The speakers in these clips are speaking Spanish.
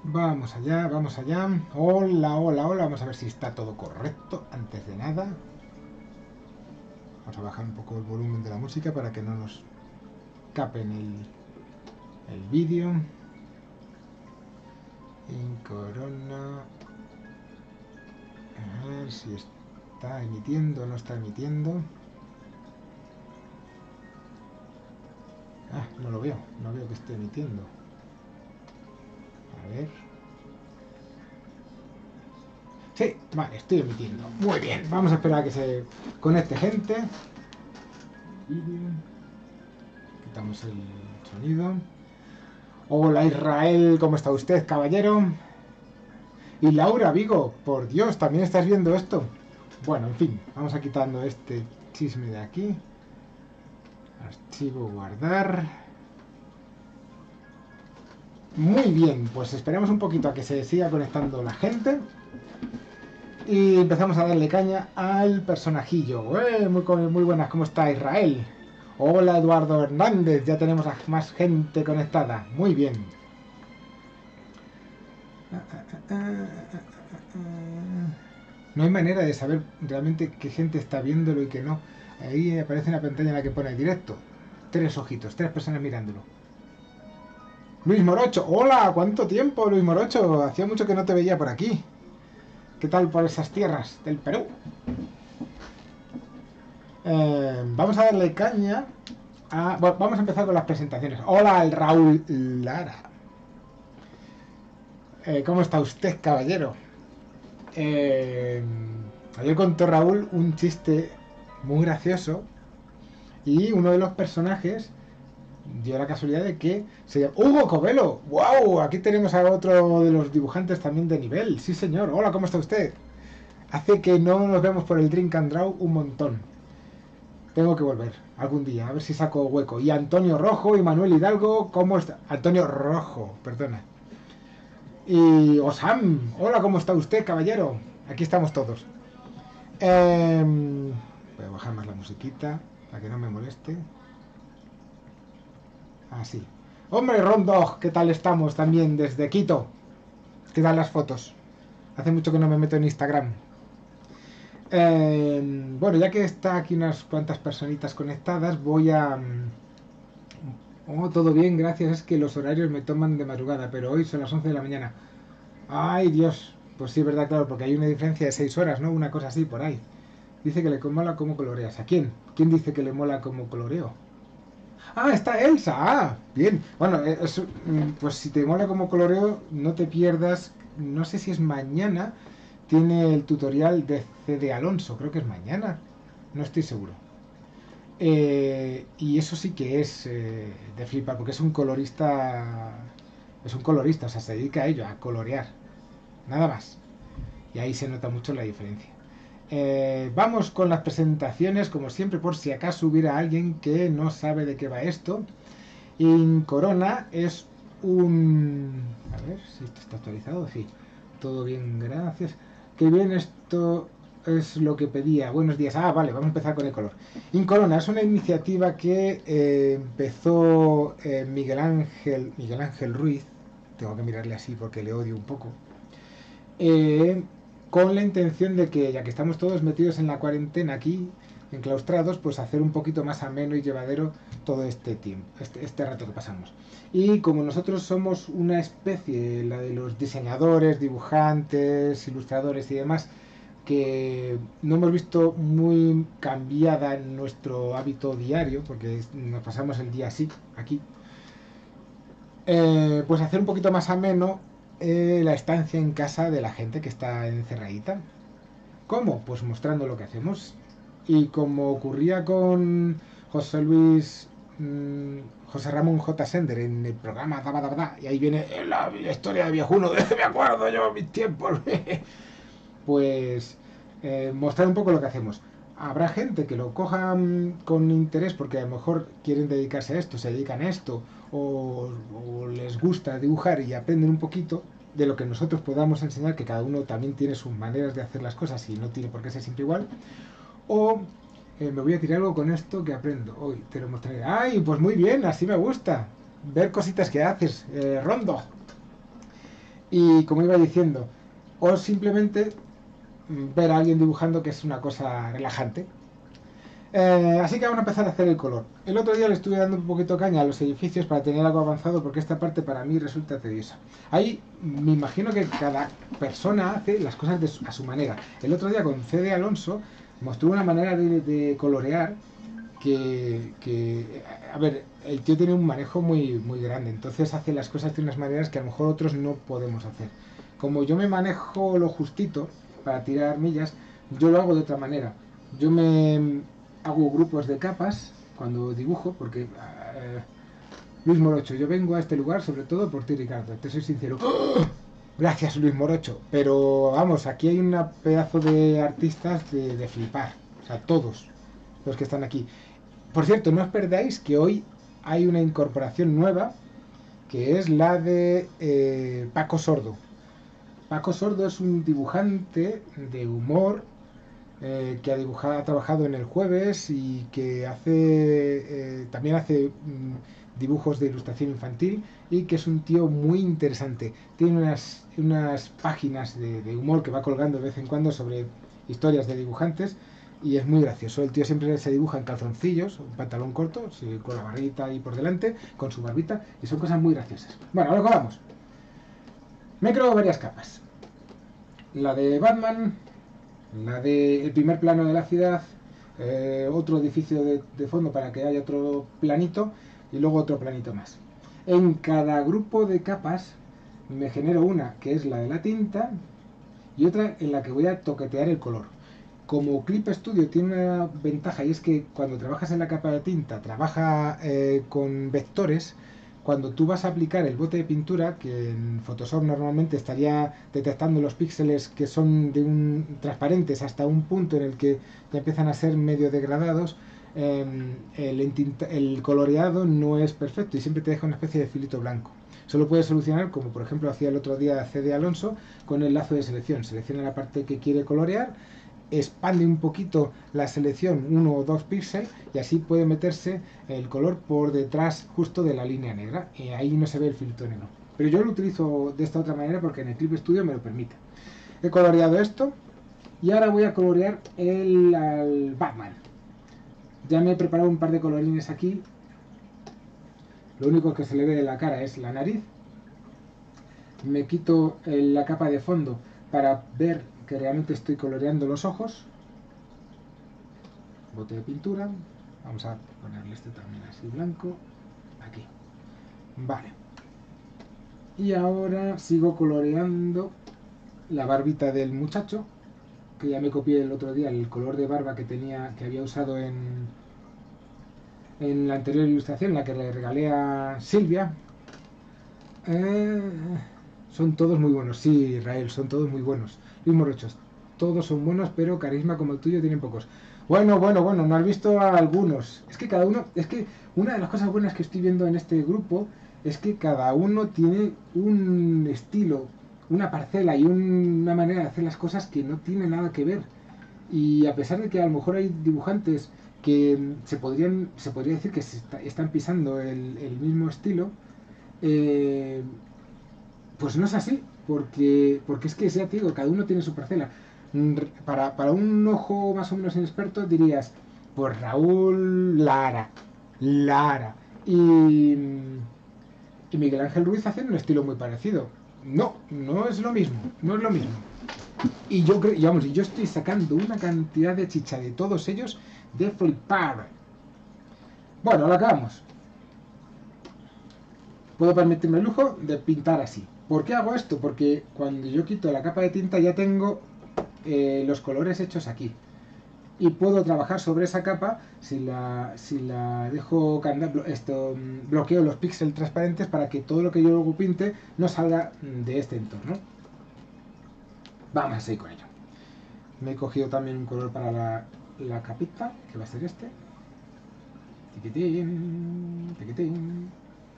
Vamos allá, vamos allá. Hola, hola, hola. Vamos a ver si está todo correcto antes de nada. Vamos a bajar un poco el volumen de la música para que no nos capen el vídeo. En Corona. A ver si está emitiendo o no está emitiendo. Ah, no lo veo. No veo que esté emitiendo. A ver. Sí, vale, estoy emitiendo. Muy bien, vamos a esperar a que se conecte gente. Vídeo. Quitamos el sonido. Hola Israel, ¿cómo está usted, caballero? Y Laura Vigo, por Dios, ¿también estás viendo esto? Bueno, en fin, vamos a quitando este chisme de aquí. Archivo, guardar. Muy bien, pues esperamos un poquito a que se siga conectando la gente. Y empezamos a darle caña al personajillo. Muy buenas, ¿cómo está Israel? Hola Eduardo Hernández, ya tenemos a más gente conectada. Muy bien. No hay manera de saber realmente qué gente está viéndolo y qué no. Ahí aparece una pantalla en la que pone directo. 3 ojitos, 3 personas mirándolo. Luis Morocho, hola, ¿cuánto tiempo Luis Morocho? Hacía mucho que no te veía por aquí. ¿Qué tal por esas tierras del Perú? Vamos a darle caña a... Bueno, vamos a empezar con las presentaciones. Hola, el Raúl Lara. ¿Cómo está usted, caballero? Ayer contó Raúl un chiste muy gracioso y uno de los personajes dio la casualidad de que se llama Hugo Covelo. ¡Wow! Aquí tenemos a otro de los dibujantes también de nivel. Sí, señor. Hola, ¿cómo está usted? Hace que no nos vemos por el Drink and Draw un montón. Tengo que volver algún día, a ver si saco hueco. Y Antonio Rojo y Manuel Hidalgo, ¿cómo está? Antonio Rojo, perdona. Y Osam, hola, ¿cómo está usted, caballero? Aquí estamos todos. Voy a bajar más la musiquita para que no me moleste. Así. Hombre, Rondo, ¿qué tal estamos también desde Quito? ¿Qué tal las fotos? Hace mucho que no me meto en Instagram. Bueno, ya que está aquí unas cuantas personitas conectadas, voy a... Oh, todo bien, gracias. Es que los horarios me toman de madrugada, pero hoy son las 11 de la mañana. Ay, Dios. Pues sí, verdad, claro, porque hay una diferencia de 6 horas, ¿no? Una cosa así, por ahí. Dice que le mola cómo coloreas. ¿A quién? ¿Quién dice que le mola cómo coloreo? Ah, está Elsa. Ah, bien. Bueno, pues si te mola como coloreo, no te pierdas. No sé si es mañana. Tiene el tutorial de CD Alonso. Creo que es mañana. No estoy seguro. Y eso sí que es de flipar, porque es un colorista. Es un colorista, o sea, se dedica a ello, a colorear. Nada más. Y ahí se nota mucho la diferencia. Vamos con las presentaciones, como siempre, por si acaso hubiera alguien que no sabe de qué va esto. In Corona es un... A ver si esto está actualizado. Sí, todo bien, gracias. Qué bien, esto es lo que pedía. Buenos días. Ah, vale, vamos a empezar con el color. In Corona es una iniciativa que empezó Miguel Ángel Ruiz. Tengo que mirarle así porque le odio un poco. Eh, con la intención de que, ya que estamos todos metidos en la cuarentena aquí, enclaustrados, pues hacer un poquito más ameno y llevadero todo este tiempo, este rato que pasamos. Y como nosotros somos una especie, la de los diseñadores, dibujantes, ilustradores y demás, que no hemos visto muy cambiada en nuestro hábito diario, porque nos pasamos el día así, aquí, pues hacer un poquito más ameno la estancia en casa de la gente que está encerradita. ¿Cómo? Pues mostrando lo que hacemos. Y como ocurría con José Luis, José Ramón J. Sender en el programa Daba Daba Da, y ahí viene la historia de viejuno, me acuerdo yo mis tiempos. Pues mostrar un poco lo que hacemos. Habrá gente que lo coja con interés porque a lo mejor quieren dedicarse a esto, se dedican a esto, o les gusta dibujar y aprenden un poquito de lo que nosotros podamos enseñar, que cada uno también tiene sus maneras de hacer las cosas y no tiene por qué ser siempre igual. O me voy a tirar algo con esto que aprendo. Hoy te lo mostraré. ¡Ay! Pues muy bien, así me gusta. Ver cositas que haces, Rondo. Y como iba diciendo, o simplemente ver a alguien dibujando, que es una cosa relajante. Así que vamos a empezar a hacer el color. El otro día le estuve dando un poquito caña a los edificios para tener algo avanzado, porque esta parte para mí resulta tediosa. Ahí me imagino que cada persona hace las cosas a su manera. El otro día con CD Alonso mostró una manera de colorear a ver, el tío tiene un manejo muy grande, entonces hace las cosas de unas maneras que a lo mejor otros no podemos hacer. Como yo me manejo lo justito para tirar millas, yo lo hago de otra manera. Yo me hago grupos de capas cuando dibujo, porque Luis Morocho, yo vengo a este lugar sobre todo por ti, Ricardo, te soy sincero. ¡Oh! Gracias, Luis Morocho, pero vamos, aquí hay un pedazo de artistas de flipar, o sea, todos los que están aquí. Por cierto, no os perdáis que hoy hay una incorporación nueva, que es la de Paco Sordo. Paco Sordo es un dibujante de humor que ha trabajado en El Jueves y que también hace dibujos de ilustración infantil, y que es un tío muy interesante. Tiene unas páginas de humor que va colgando de vez en cuando sobre historias de dibujantes, y es muy gracioso. El tío siempre se dibuja en calzoncillos, un pantalón corto, sí, con la barrita ahí por delante, con su barbita, y son cosas muy graciosas. Bueno, a lo que vamos. Me creo varias capas. La de Batman, la del primer plano de la ciudad, otro edificio de fondo para que haya otro planito, y luego otro planito más. En cada grupo de capas me genero una que es la de la tinta y otra en la que voy a toquetear el color. Como Clip Studio tiene una ventaja, y es que cuando trabajas en la capa de tinta trabaja con vectores. Cuando tú vas a aplicar el bote de pintura, que en Photoshop normalmente estaría detectando los píxeles que son transparentes hasta un punto en el que ya empiezan a ser medio degradados, el coloreado no es perfecto y siempre te deja una especie de filito blanco. Solo puedes solucionar, como por ejemplo hacía el otro día CD Alonso, con el lazo de selección. Selecciona la parte que quiere colorear, expande un poquito la selección 1 o 2 píxeles, y así puede meterse el color por detrás justo de la línea negra, y ahí no se ve el filtro negro. Pero yo lo utilizo de esta otra manera porque en el Clip Studio me lo permite. He coloreado esto y ahora voy a colorear al Batman. Ya me he preparado un par de colorines aquí. Lo único que se le ve de la cara es la nariz. Me quito la capa de fondo para ver que realmente estoy coloreando los ojos. Bote de pintura. Vamos a ponerle este también así blanco. Aquí. Vale. Y ahora sigo coloreando la barbita del muchacho, que ya me copié el otro día el color de barba que había usado en la anterior ilustración, la que le regalé a Silvia. Eh, Son todos muy buenos, sí, Israel, son todos muy buenos. Luis Morochos, todos son buenos, pero carisma como el tuyo tienen pocos. Bueno, no has visto a algunos. Es que una de las cosas buenas que estoy viendo en este grupo es que cada uno tiene un estilo, una parcela y una manera de hacer las cosas que no tiene nada que ver. Y a pesar de que a lo mejor hay dibujantes que se podría decir que están pisando el mismo estilo, eh, pues no es así, porque es que, ya te digo, cada uno tiene su parcela. Para un ojo más o menos inexperto dirías, pues Raúl Lara. Y Miguel Ángel Ruiz hacen un estilo muy parecido. No es lo mismo, no es lo mismo. Y yo estoy sacando una cantidad de chicha de todos ellos de flipar. Bueno, lo acabamos. Puedo permitirme el lujo de pintar así. ¿Por qué hago esto? Porque cuando yo quito la capa de tinta ya tengo los colores hechos aquí. Y puedo trabajar sobre esa capa si la dejo bloqueo los píxeles transparentes para que todo lo que yo luego pinte no salga de este entorno. Vamos a seguir con ello. Me he cogido también un color para la capita, que va a ser este. Tiquitín, tiquitín.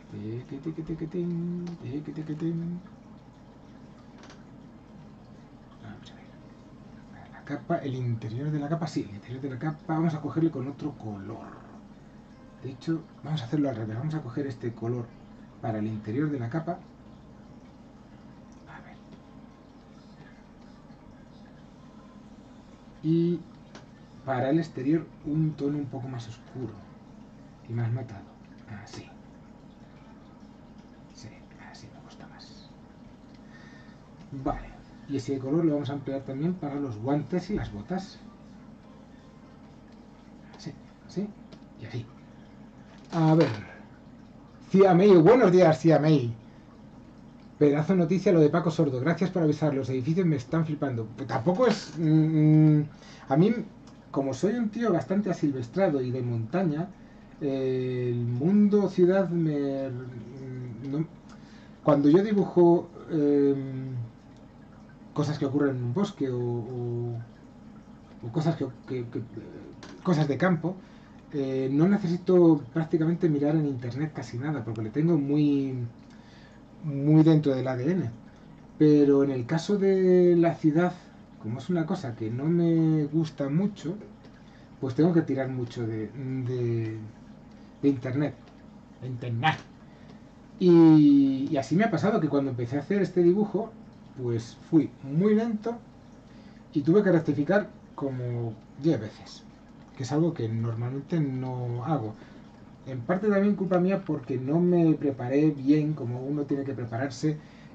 Vamos a ver. La capa, el interior de la capa, sí, el interior de la capa vamos a cogerle con otro color. De hecho, vamos a hacerlo al revés. Vamos a coger este color para el interior de la capa. y para el exterior un tono un poco más oscuro y más matado. Así. Sí, así me gusta más. Vale. Y ese color lo vamos a emplear también para los guantes y las botas. Así, así y así. A ver. Cia May, buenos días, Cia May. Pedazo noticia lo de Paco Sordo. Gracias por avisar. Los edificios me están flipando. Pues tampoco es. A mí, como soy un tío bastante asilvestrado y de montaña, el mundo ciudad me. No, cuando yo dibujo cosas que ocurren en un bosque o cosas cosas de campo, no necesito prácticamente mirar en internet casi nada porque le tengo muy dentro del ADN. Pero en el caso de la ciudad, como es una cosa que no me gusta mucho, pues tengo que tirar mucho de internet. De internet. Y así me ha pasado que cuando empecé a hacer este dibujo, pues fui muy lento y tuve que rectificar como 10 veces, que es algo que normalmente no hago. En parte también culpa mía porque no me preparé bien como uno tiene que prepararse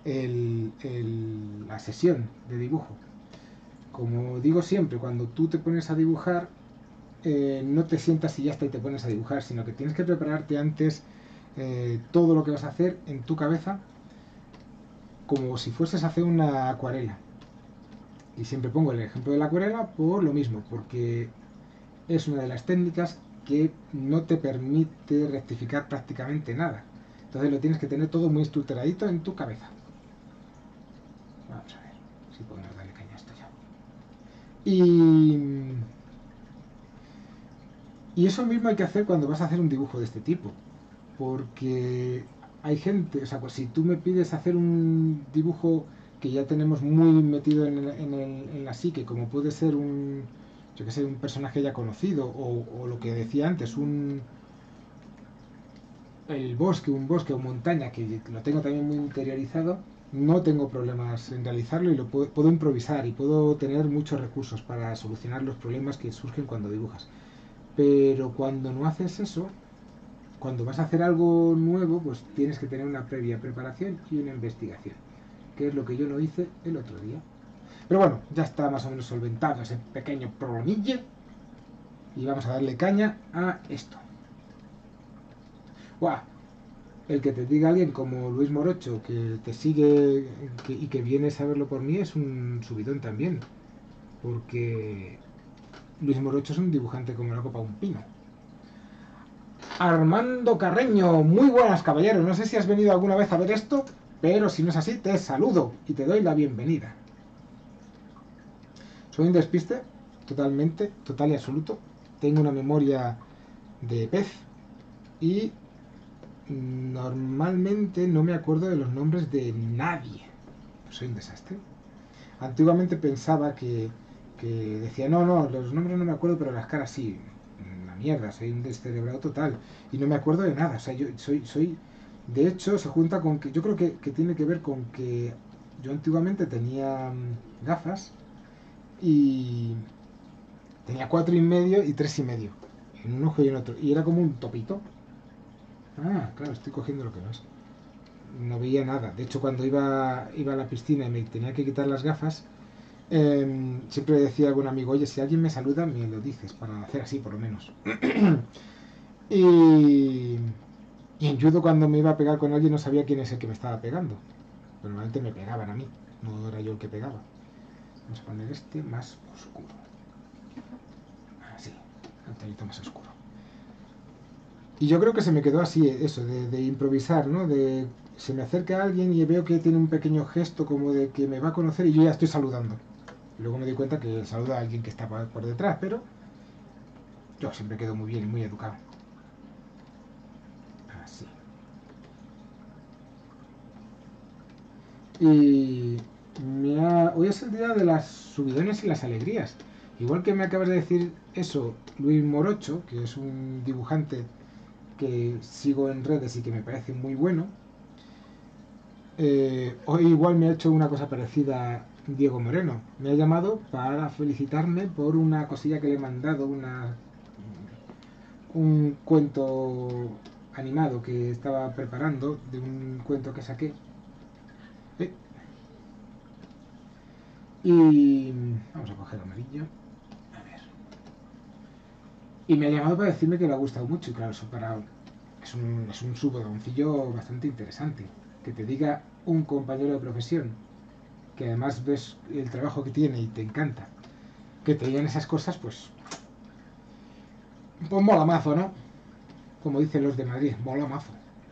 la sesión de dibujo. Como digo siempre, cuando tú te pones a dibujar, no te sientas y ya está y te pones a dibujar, sino que tienes que prepararte antes todo lo que vas a hacer en tu cabeza como si fueses a hacer una acuarela. Y siempre pongo el ejemplo de la acuarela por lo mismo, porque es una de las técnicas que no te permite rectificar prácticamente nada. Entonces lo tienes que tener todo muy estructuradito en tu cabeza. Vamos a ver si podemos darle caña a esto ya. Y eso mismo hay que hacer cuando vas a hacer un dibujo de este tipo. Porque hay gente, o sea, pues si tú me pides hacer un dibujo que ya tenemos muy metido en la psique, como puede ser yo que sé, un personaje ya conocido, o lo que decía antes, un bosque o montaña, que lo tengo también muy interiorizado, no tengo problemas en realizarlo y lo puedo improvisar y puedo tener muchos recursos para solucionar los problemas que surgen cuando dibujas. Pero cuando no haces eso, cuando vas a hacer algo nuevo, pues tienes que tener una previa preparación y una investigación, que es lo que yo no hice el otro día. Pero bueno, ya está más o menos solventado ese pequeño problemilla y vamos a darle caña a esto. ¡Guau! El que te diga alguien como Luis Morocho que te sigue y que vienes a verlo por mí es un subidón también, porque Luis Morocho es un dibujante como la copa de un pino. Armando Carreño, muy buenas caballeros, no sé si has venido alguna vez a ver esto, pero si no es así te saludo y te doy la bienvenida. Soy un despiste, totalmente, total y absoluto, tengo una memoria de pez y normalmente no me acuerdo de los nombres de nadie, soy un desastre. Antiguamente pensaba que decía, no, los nombres no me acuerdo, pero las caras sí. La mierda, soy un descerebrado total. Y no me acuerdo de nada. O sea, yo soy de hecho, se junta con que yo creo que tiene que ver con que yo antiguamente tenía gafas y tenía 4,5 y 3,5 en un ojo y en otro. Y era como un topito. Ah, claro, estoy cogiendo lo que no es. No veía nada. De hecho, cuando iba a la piscina y me tenía que quitar las gafas, siempre decía a algún amigo, oye, si alguien me saluda, me lo dices, para hacer así por lo menos. y, y en judo cuando me iba a pegar con alguien no sabía quién es el que me estaba pegando. Pero normalmente me pegaban a mí, no era yo el que pegaba. Vamos a poner este más oscuro. Así, un tonito más oscuro. Y yo creo que se me quedó así, eso, de improvisar, ¿no? Se me acerca alguien y veo que tiene un pequeño gesto como de que me va a conocer y yo ya estoy saludando. Y luego me di cuenta que saluda a alguien que está por detrás, pero yo siempre quedo muy bien y muy educado. Así. Y hoy es el día de las subidones y las alegrías. Igual que me acabas de decir eso, Luis Morocho, que es un dibujante que sigo en redes y que me parece muy bueno, hoy igual me ha hecho una cosa parecida Diego Moreno. Me ha llamado para felicitarme por una cosilla que le he mandado, un cuento animado que estaba preparando, de un cuento que saqué. Eh, Y vamos a coger amarillo. A ver. Y me ha llamado para decirme que le ha gustado mucho. Y claro, eso es un subodoncillo bastante interesante. Que te diga un compañero de profesión, que además ves el trabajo que tiene y te encanta, que te digan esas cosas, pues mola mazo, ¿no? Como dicen los de Madrid, mola mazo.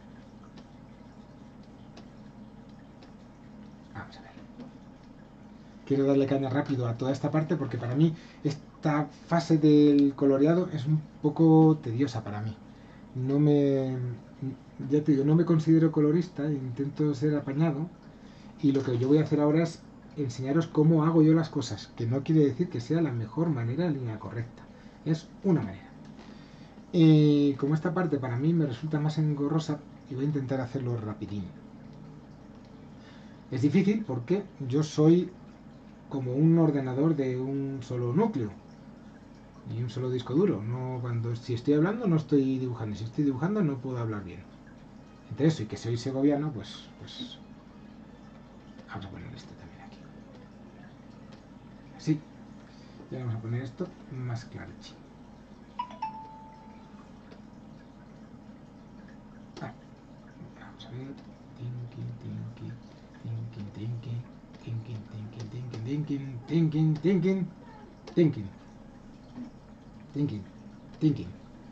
Vamos a ver. Quiero darle caña rápido a toda esta parte porque para mí esta fase del coloreado es un poco tediosa para mí. No me... Ya te digo, no me considero colorista, intento ser apañado y lo que yo voy a hacer ahora es enseñaros cómo hago yo las cosas, que no quiere decir que sea la mejor manera en línea correcta, es una manera. Y como esta parte para mí me resulta más engorrosa, y voy a intentar hacerlo rapidín. Es difícil porque yo soy como un ordenador de un solo núcleo y un solo disco duro. No, si estoy hablando no estoy dibujando, si estoy dibujando no puedo hablar bien. Entre eso y que soy segoviano, pues vamos a poner esto también aquí. Así. Y vamos a poner esto más claro. Vamos a ver. Thinking, thinking, thinking, thinking, thinking, thinking, thinking, thinking, thinking, thinking, thinking, thinking.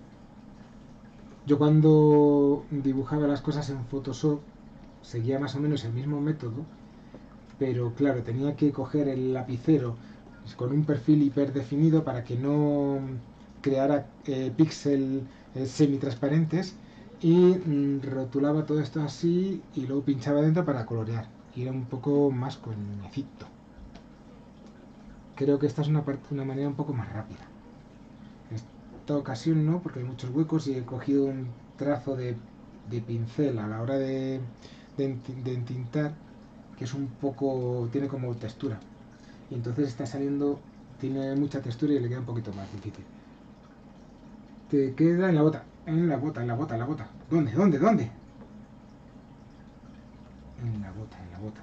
Yo cuando dibujaba las cosas en Photoshop seguía más o menos el mismo método, pero claro, tenía que coger el lapicero con un perfil hiperdefinido para que no creara píxeles semitransparentes y rotulaba todo esto así y luego pinchaba dentro para colorear y era un poco más coñecito. Creo que esta es una manera un poco más rápida. En esta ocasión no, porque hay muchos huecos y he cogido un trazo de pincel a la hora de entintar, que es un poco, tiene como textura y entonces está saliendo, tiene mucha textura y le queda un poquito más difícil. Te queda en la bota, en la bota, en la bota, en la bota. ¿Dónde? ¿Dónde? ¿Dónde? En la bota, en la bota.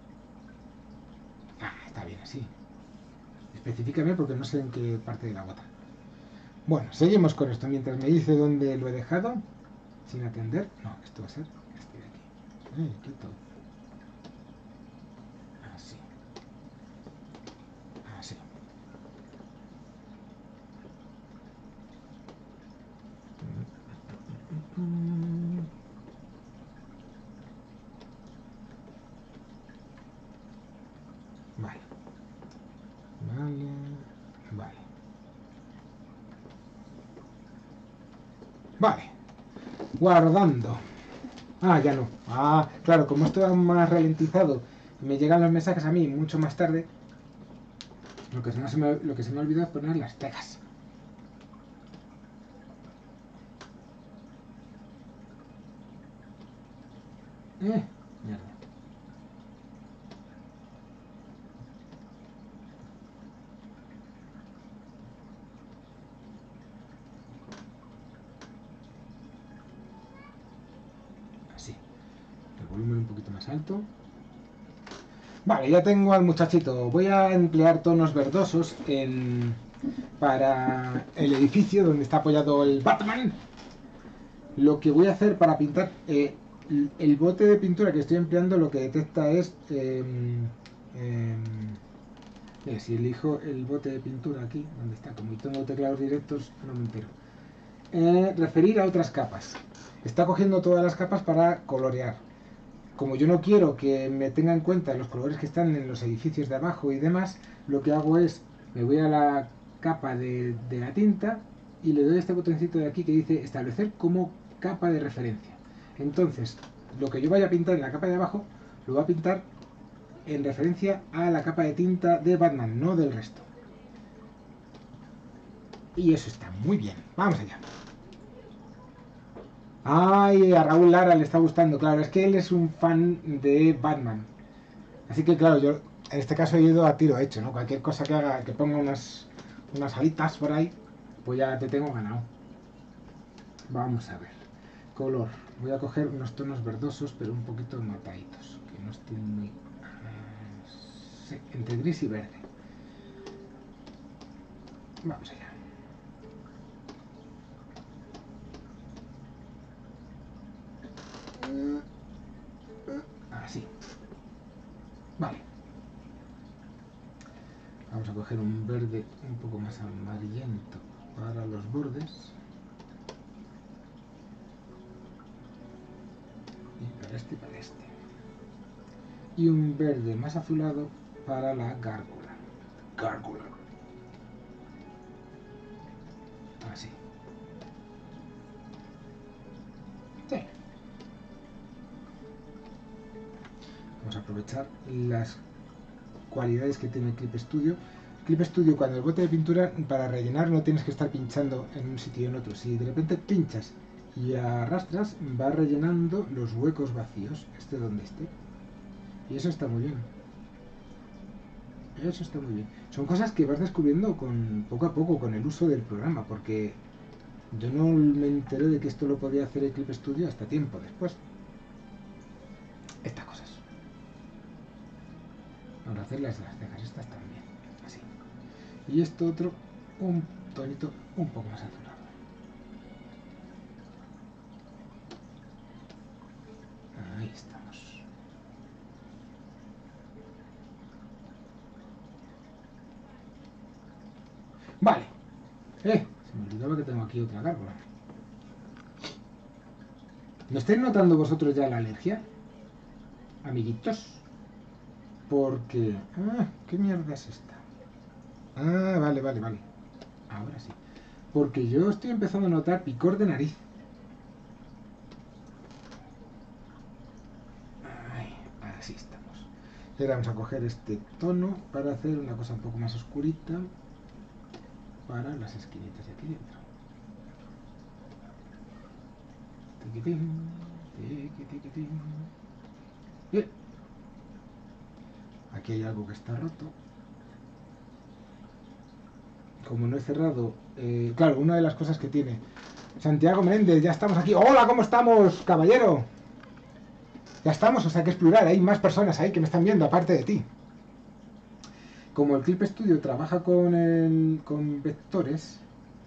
Ah, está bien así. Específicame porque no sé en qué parte de la bota. Bueno, seguimos con esto. Mientras me dice dónde lo he dejado, sin atender. No, esto va a ser este de aquí. Quieto. Así. Así. Vale. Vale. Vale. Vale. Guardando. Ah, ya no. Ah, claro, como esto es más ralentizado, me llegan los mensajes a mí mucho más tarde. Lo que se me ha olvidado es poner las cejas. Mierda. Así. El volumen un poquito más alto. Vale, ya tengo al muchachito. Voy a emplear tonos verdosos para el edificio donde está apoyado el Batman. Lo que voy a hacer para pintar... el bote de pintura que estoy empleando lo que detecta es... si elijo el bote de pintura aquí, donde está, como tengo teclados directos, no me entero. Referir a otras capas. Está cogiendo todas las capas para colorear. Como yo no quiero que me tenga en cuenta los colores que están en los edificios de abajo y demás, lo que hago es, me voy a la capa de la tinta y le doy este botoncito de aquí que dice establecer como capa de referencia. Entonces, lo que yo vaya a pintar en la capa de abajo, lo voy a pintar en referencia a la capa de tinta de Batman, no del resto. Y eso está muy bien. Vamos allá. Ay, a Raúl Lara le está gustando, claro, es que él es un fan de Batman. Así que claro, yo En este caso he ido a tiro hecho, ¿no? Cualquier cosa que haga, que ponga unas alitas por ahí, pues ya te tengo ganado. Vamos a ver. Color. Voy a coger unos tonos verdosos, pero un poquito mataditos, que no estén muy... sí, entre gris y verde. Vamos allá. Así. Vale. Vamos a coger un verde un poco más amarillento para los bordes. Y para este y para este. Y un verde más azulado para la gárgola. Gárgola. Así. Sí. Vamos a aprovechar las cualidades que tiene Clip Studio. Clip Studio, cuando el bote de pintura, para rellenar no tienes que estar pinchando en un sitio y en otro. Si de repente pinchas y arrastras, va rellenando los huecos vacíos, esté donde esté. Y eso está muy bien. Eso está muy bien. Son cosas que vas descubriendo poco a poco con el uso del programa, porque yo no me enteré de que esto lo podía hacer el Clip Studio hasta tiempo después. Estas cosas. Ahora hacer las cejas estas también. Así. Y esto otro, un tonito un poco más azulado. Ahí estamos. Vale. Se me olvidaba que tengo aquí otra gárgola. ¿No estáis notando vosotros ya la alergia? Amiguitos. Porque... ¿qué mierda es esta? Vale. Ahora sí. Porque yo estoy empezando a notar picor de nariz. Así estamos. Y ahora vamos a coger este tono para hacer una cosa un poco más oscurita para las esquinitas de aquí dentro. Tiquitín, tiquitín. Bien. Aquí hay algo que está roto. Como no he cerrado... claro, una de las cosas que tiene... Santiago Méndez, ya estamos aquí. ¡Hola! ¿Cómo estamos, caballero? Ya estamos, o sea que explorar. Hay más personas ahí que me están viendo, aparte de ti. Como el Clip Studio trabaja con vectores,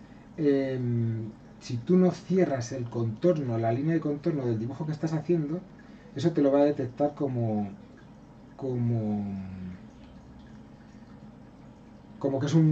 si tú no cierras el contorno, la línea de contorno del dibujo que estás haciendo, eso te lo va a detectar como que es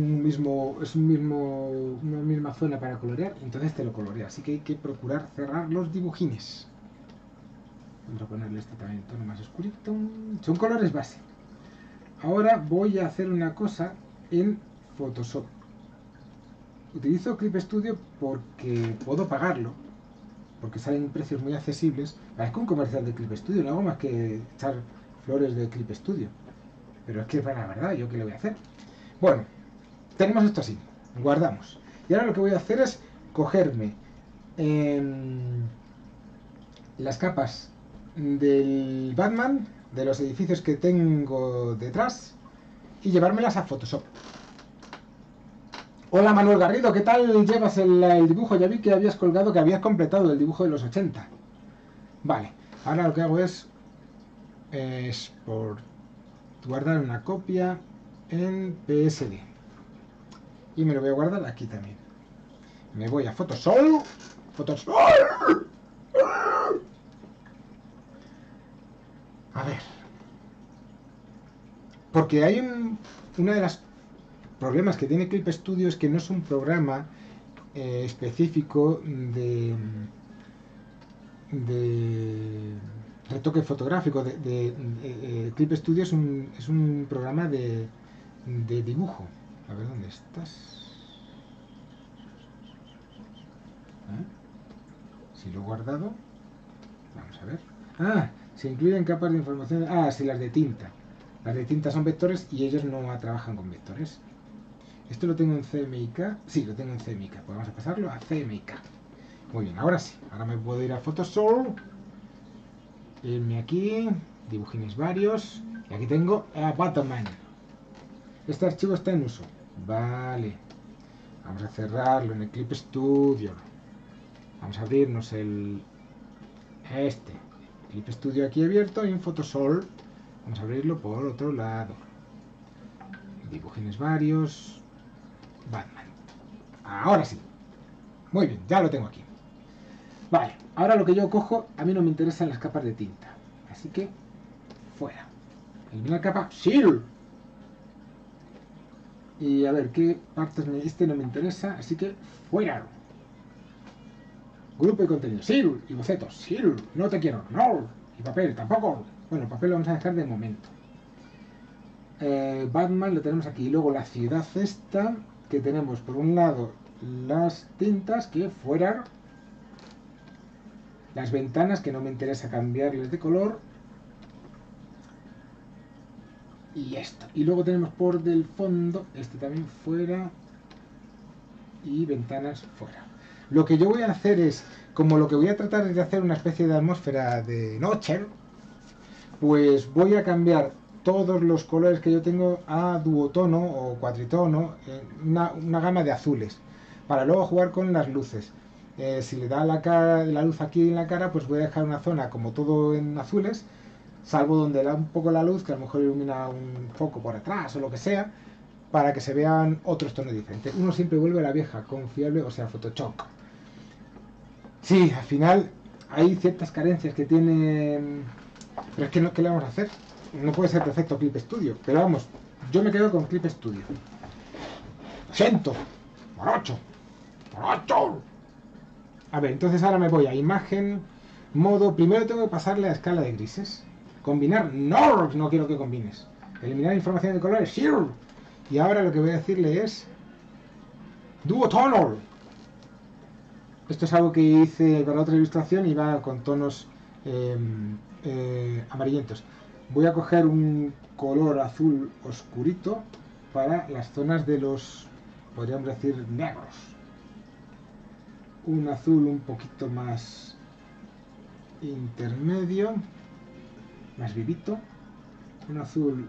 una misma zona para colorear, entonces te lo colorea. Así que hay que procurar cerrar los dibujines. Vamos a ponerle este también tono más oscurito. Son colores base. Ahora voy a hacer una cosa en Photoshop. Utilizo Clip Studio porque puedo pagarlo, porque salen precios muy accesibles. Parezco un comercial de Clip Studio, no hago más que echar flores de Clip Studio. Pero es que para la verdad, ¿yo qué le voy a hacer? Bueno, tenemos esto así, guardamos. Y ahora lo que voy a hacer es cogerme las capas del Batman, de los edificios que tengo detrás, y llevármelas a Photoshop. Hola Manuel Garrido, ¿qué tal llevas el dibujo? Ya vi que habías colgado, que habías completado el dibujo de los 80. Vale, ahora lo que hago es guardar una copia en PSD. Y me lo voy a guardar aquí también. Me voy a Photoshop. A ver. Porque hay una de las problemas que tiene Clip Studio es que no es un programa específico de retoque fotográfico. Clip Studio es un programa de dibujo. A ver, ¿dónde estás? Si lo he guardado. Vamos a ver. Se incluyen capas de información. Sí, las de tinta. Las de tinta son vectores y ellos no trabajan con vectores. Esto lo tengo en CMYK. Sí, lo tengo en CMYK. Pues vamos a pasarlo a CMYK. Muy bien, ahora sí. Ahora me puedo ir a Photoshop. Irme aquí. Dibujines varios. Y aquí tengo a Batman. Este archivo está en uso. Vale. Vamos a cerrarlo en el Clip Studio. Vamos a abrirnos este Clip Studio aquí abierto y en Photoshop vamos a abrirlo por otro lado. Dibujines varios. Batman. Ahora sí. Muy bien, ya lo tengo aquí. Vale, ahora lo que yo cojo, a mí no me interesan las capas de tinta. Así que, fuera. Eliminar capa, sí. Y a ver, ¿qué partes este no me interesa? Así que, fuera. Grupo y contenido, sí. Y bocetos, sí. No te quiero, no. Y papel, tampoco. Bueno, el papel lo vamos a dejar de momento. Batman lo tenemos aquí. Y luego la ciudad esta, que tenemos por un lado las tintas, que fuera. Las ventanas, que no me interesa cambiarles de color. Y esto. Y luego tenemos por del fondo, este también fuera. Y ventanas fuera. Lo que yo voy a hacer es, como lo que voy a tratar es de hacer una especie de atmósfera de noche, pues voy a cambiar todos los colores que yo tengo a duotono o cuatritono, una gama de azules, para luego jugar con las luces. Si le da la luz aquí en la cara, pues voy a dejar una zona como todo en azules, salvo donde da un poco la luz, que a lo mejor ilumina un foco por atrás o lo que sea, para que se vean otros tonos diferentes. Uno siempre vuelve a la vieja, confiable, o sea, Photoshop. Sí, al final hay ciertas carencias que tiene, pero es que no, ¿qué le vamos a hacer? No puede ser perfecto Clip Studio, pero vamos, yo me quedo con Clip Studio. Lo siento, morocho. A ver, entonces ahora me voy a imagen, modo, primero tengo que pasarle a escala de grises. Combinar, no quiero que combines. Eliminar información de colores, sí. Y ahora lo que voy a decirle es duotonal. Esto es algo que hice para otra ilustración y va con tonos amarillentos. Voy a coger un color azul oscurito para las zonas de los, podríamos decir, negros. Un azul un poquito más intermedio, más vivito. Un azul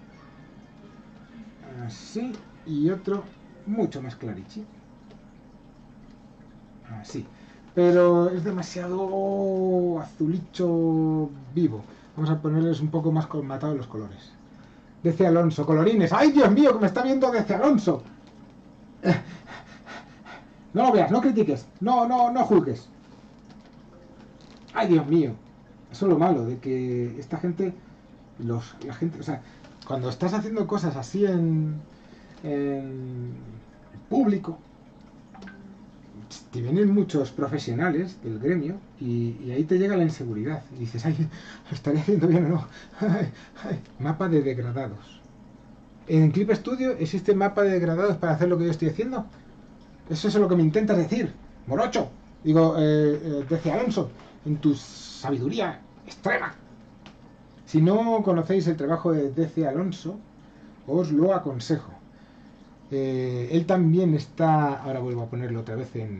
así y otro mucho más clarichi. Así. Pero es demasiado azulicho vivo. Vamos a ponerles un poco más colmatados los colores. DC Alonso, colorines. ¡Ay, Dios mío, que me está viendo DC Alonso! No lo veas, no critiques. No juzgues. ¡Ay, Dios mío! Eso es lo malo, de que esta gente... la gente, o sea, cuando estás haciendo cosas así en público, te vienen muchos profesionales del gremio y ahí te llega la inseguridad. Y dices, ay, ¿lo estaría haciendo bien o no? Mapa de degradados. En Clip Studio existe mapa de degradados para hacer lo que yo estoy haciendo. Eso es lo que me intentas decir, morocho. Digo, DC Alonso, en tu sabiduría extrema. Si no conocéis el trabajo de DC Alonso, os lo aconsejo. Él también está, ahora vuelvo a ponerlo otra vez en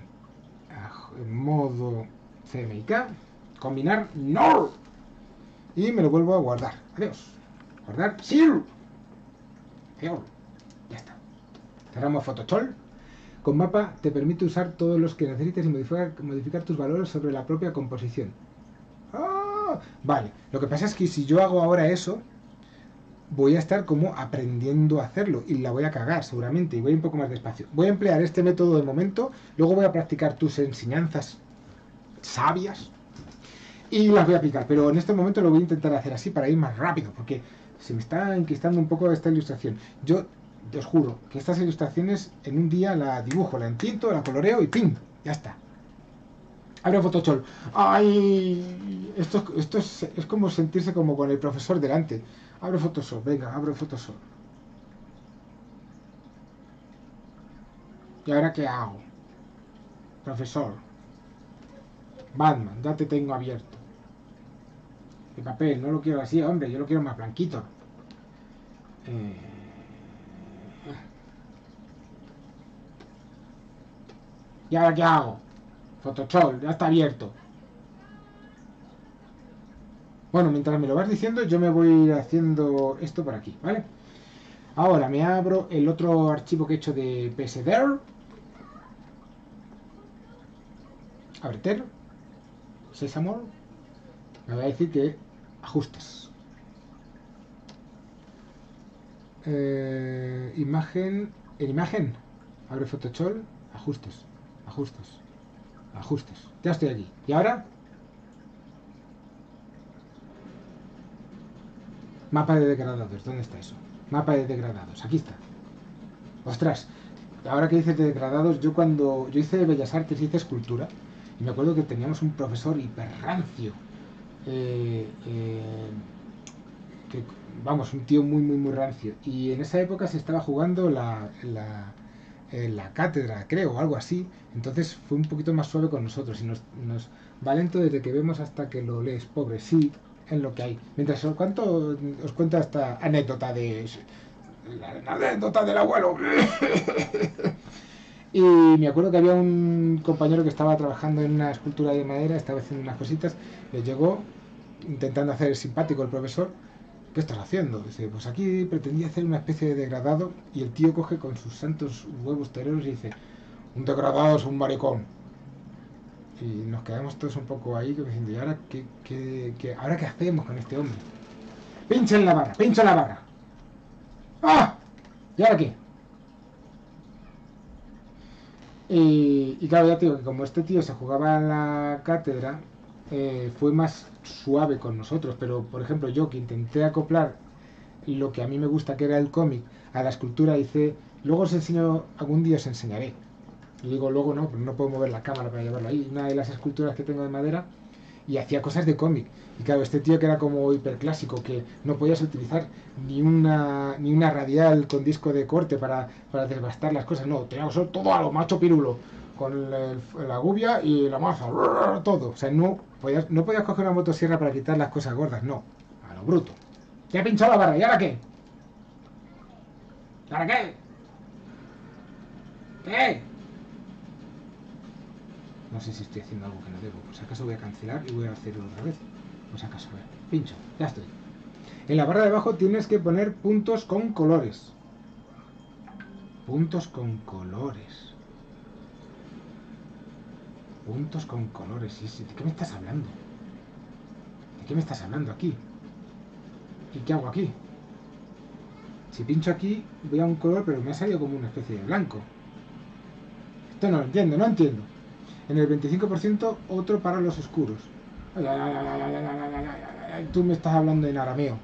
modo CMYK, combinar, no, y me lo vuelvo a guardar. Adiós. Guardar, sí. Ya está. Cerramos Photoshop. Con mapa te permite usar todos los que necesites y modificar tus valores sobre la propia composición. Vale, lo que pasa es que si yo hago ahora eso, voy a estar como aprendiendo a hacerlo y la voy a cagar seguramente y voy un poco más despacio. Voy a emplear este método de momento, luego voy a practicar tus enseñanzas sabias y las voy a aplicar, pero en este momento lo voy a intentar hacer así para ir más rápido porque se me está enquistando un poco esta ilustración. Yo os juro que estas ilustraciones en un día la dibujo, la entinto, la coloreo y ¡pim! Ya está. Abro Photoshop. ¡Ay! Esto es como sentirse como con el profesor delante. Abro Photoshop, venga, abro Photoshop. ¿Y ahora qué hago? Profesor. Batman, ya te tengo abierto. El papel, no lo quiero así, hombre, yo lo quiero más blanquito. ¿Y ahora qué hago? Photoshop, ya está abierto. Bueno, mientras me lo vas diciendo, yo me voy a ir haciendo esto por aquí, ¿vale? Ahora me abro el otro archivo que he hecho de PSDR. Abreter. Sesamol. Me va a decir que ajustes. Imagen. En imagen. Abre Photoshop. Ajustes. Ajustes. Ajustes. Ya estoy aquí. ¿Y ahora? Mapa de degradados. ¿Dónde está eso? Mapa de degradados. Aquí está. Ostras. Ahora que dices de degradados, yo cuando yo hice Bellas Artes, hice escultura. Y me acuerdo que teníamos un profesor hiper rancio. Eh, eh, que, vamos, un tío muy rancio. Y en esa época se estaba jugando la cátedra, creo, o algo así. Entonces fue un poquito más suave con nosotros y nos va lento desde que vemos hasta que lo lees. Pobre, sí, es lo que hay. Mientras os cuento esta anécdota de... La anécdota del abuelo. Y me acuerdo que había un compañero que estaba trabajando en una escultura de madera, estaba haciendo unas cositas, le llegó intentando hacer simpático el profesor. ¿Qué estás haciendo? Dice, pues aquí pretendía hacer una especie de degradado, y el tío coge con sus santos huevos tereros y dice, un degradado es un maricón. Y nos quedamos todos un poco ahí diciendo, ¿y ahora ahora qué hacemos con este hombre? ¡Pincha en la barra! ¡Pincha en la barra! ¡Ah! ¿Y ahora qué? Y claro, ya te digo que como este tío se jugaba en la cátedra, fue más suave con nosotros. Pero, por ejemplo, yo que intenté acoplar lo que a mí me gusta, que era el cómic, a la escultura, dice, luego os enseño, algún día os enseñaré. Y digo, luego no, pero no puedo mover la cámara para llevarlo ahí. Una de las esculturas que tengo de madera, y hacía cosas de cómic. Y claro, este tío que era como hiperclásico, que no podías utilizar ni una radial con disco de corte para desbastar las cosas, no, tenía que ser todo a lo macho pirulo, con la gubia y la maza, todo. O sea, no podías coger una motosierra para quitar las cosas gordas, no, a lo bruto. Ya he pinchado la barra, ¿y ahora qué? ¿Y ahora qué? ¿Qué? No sé si estoy haciendo algo que no debo. Pues acaso voy a cancelar y voy a hacerlo otra vez. Pues acaso, a ver. Pincho, ya estoy. En la barra de abajo tienes que poner puntos con colores. Puntos con colores. Puntos con colores. Sí, ¿de qué me estás hablando? ¿De qué me estás hablando aquí? ¿Y qué hago aquí? Si pincho aquí, voy a un color, pero me ha salido como una especie de blanco. Esto no lo entiendo, no entiendo. En el 25% otro para los oscuros. Tú me estás hablando en arameo.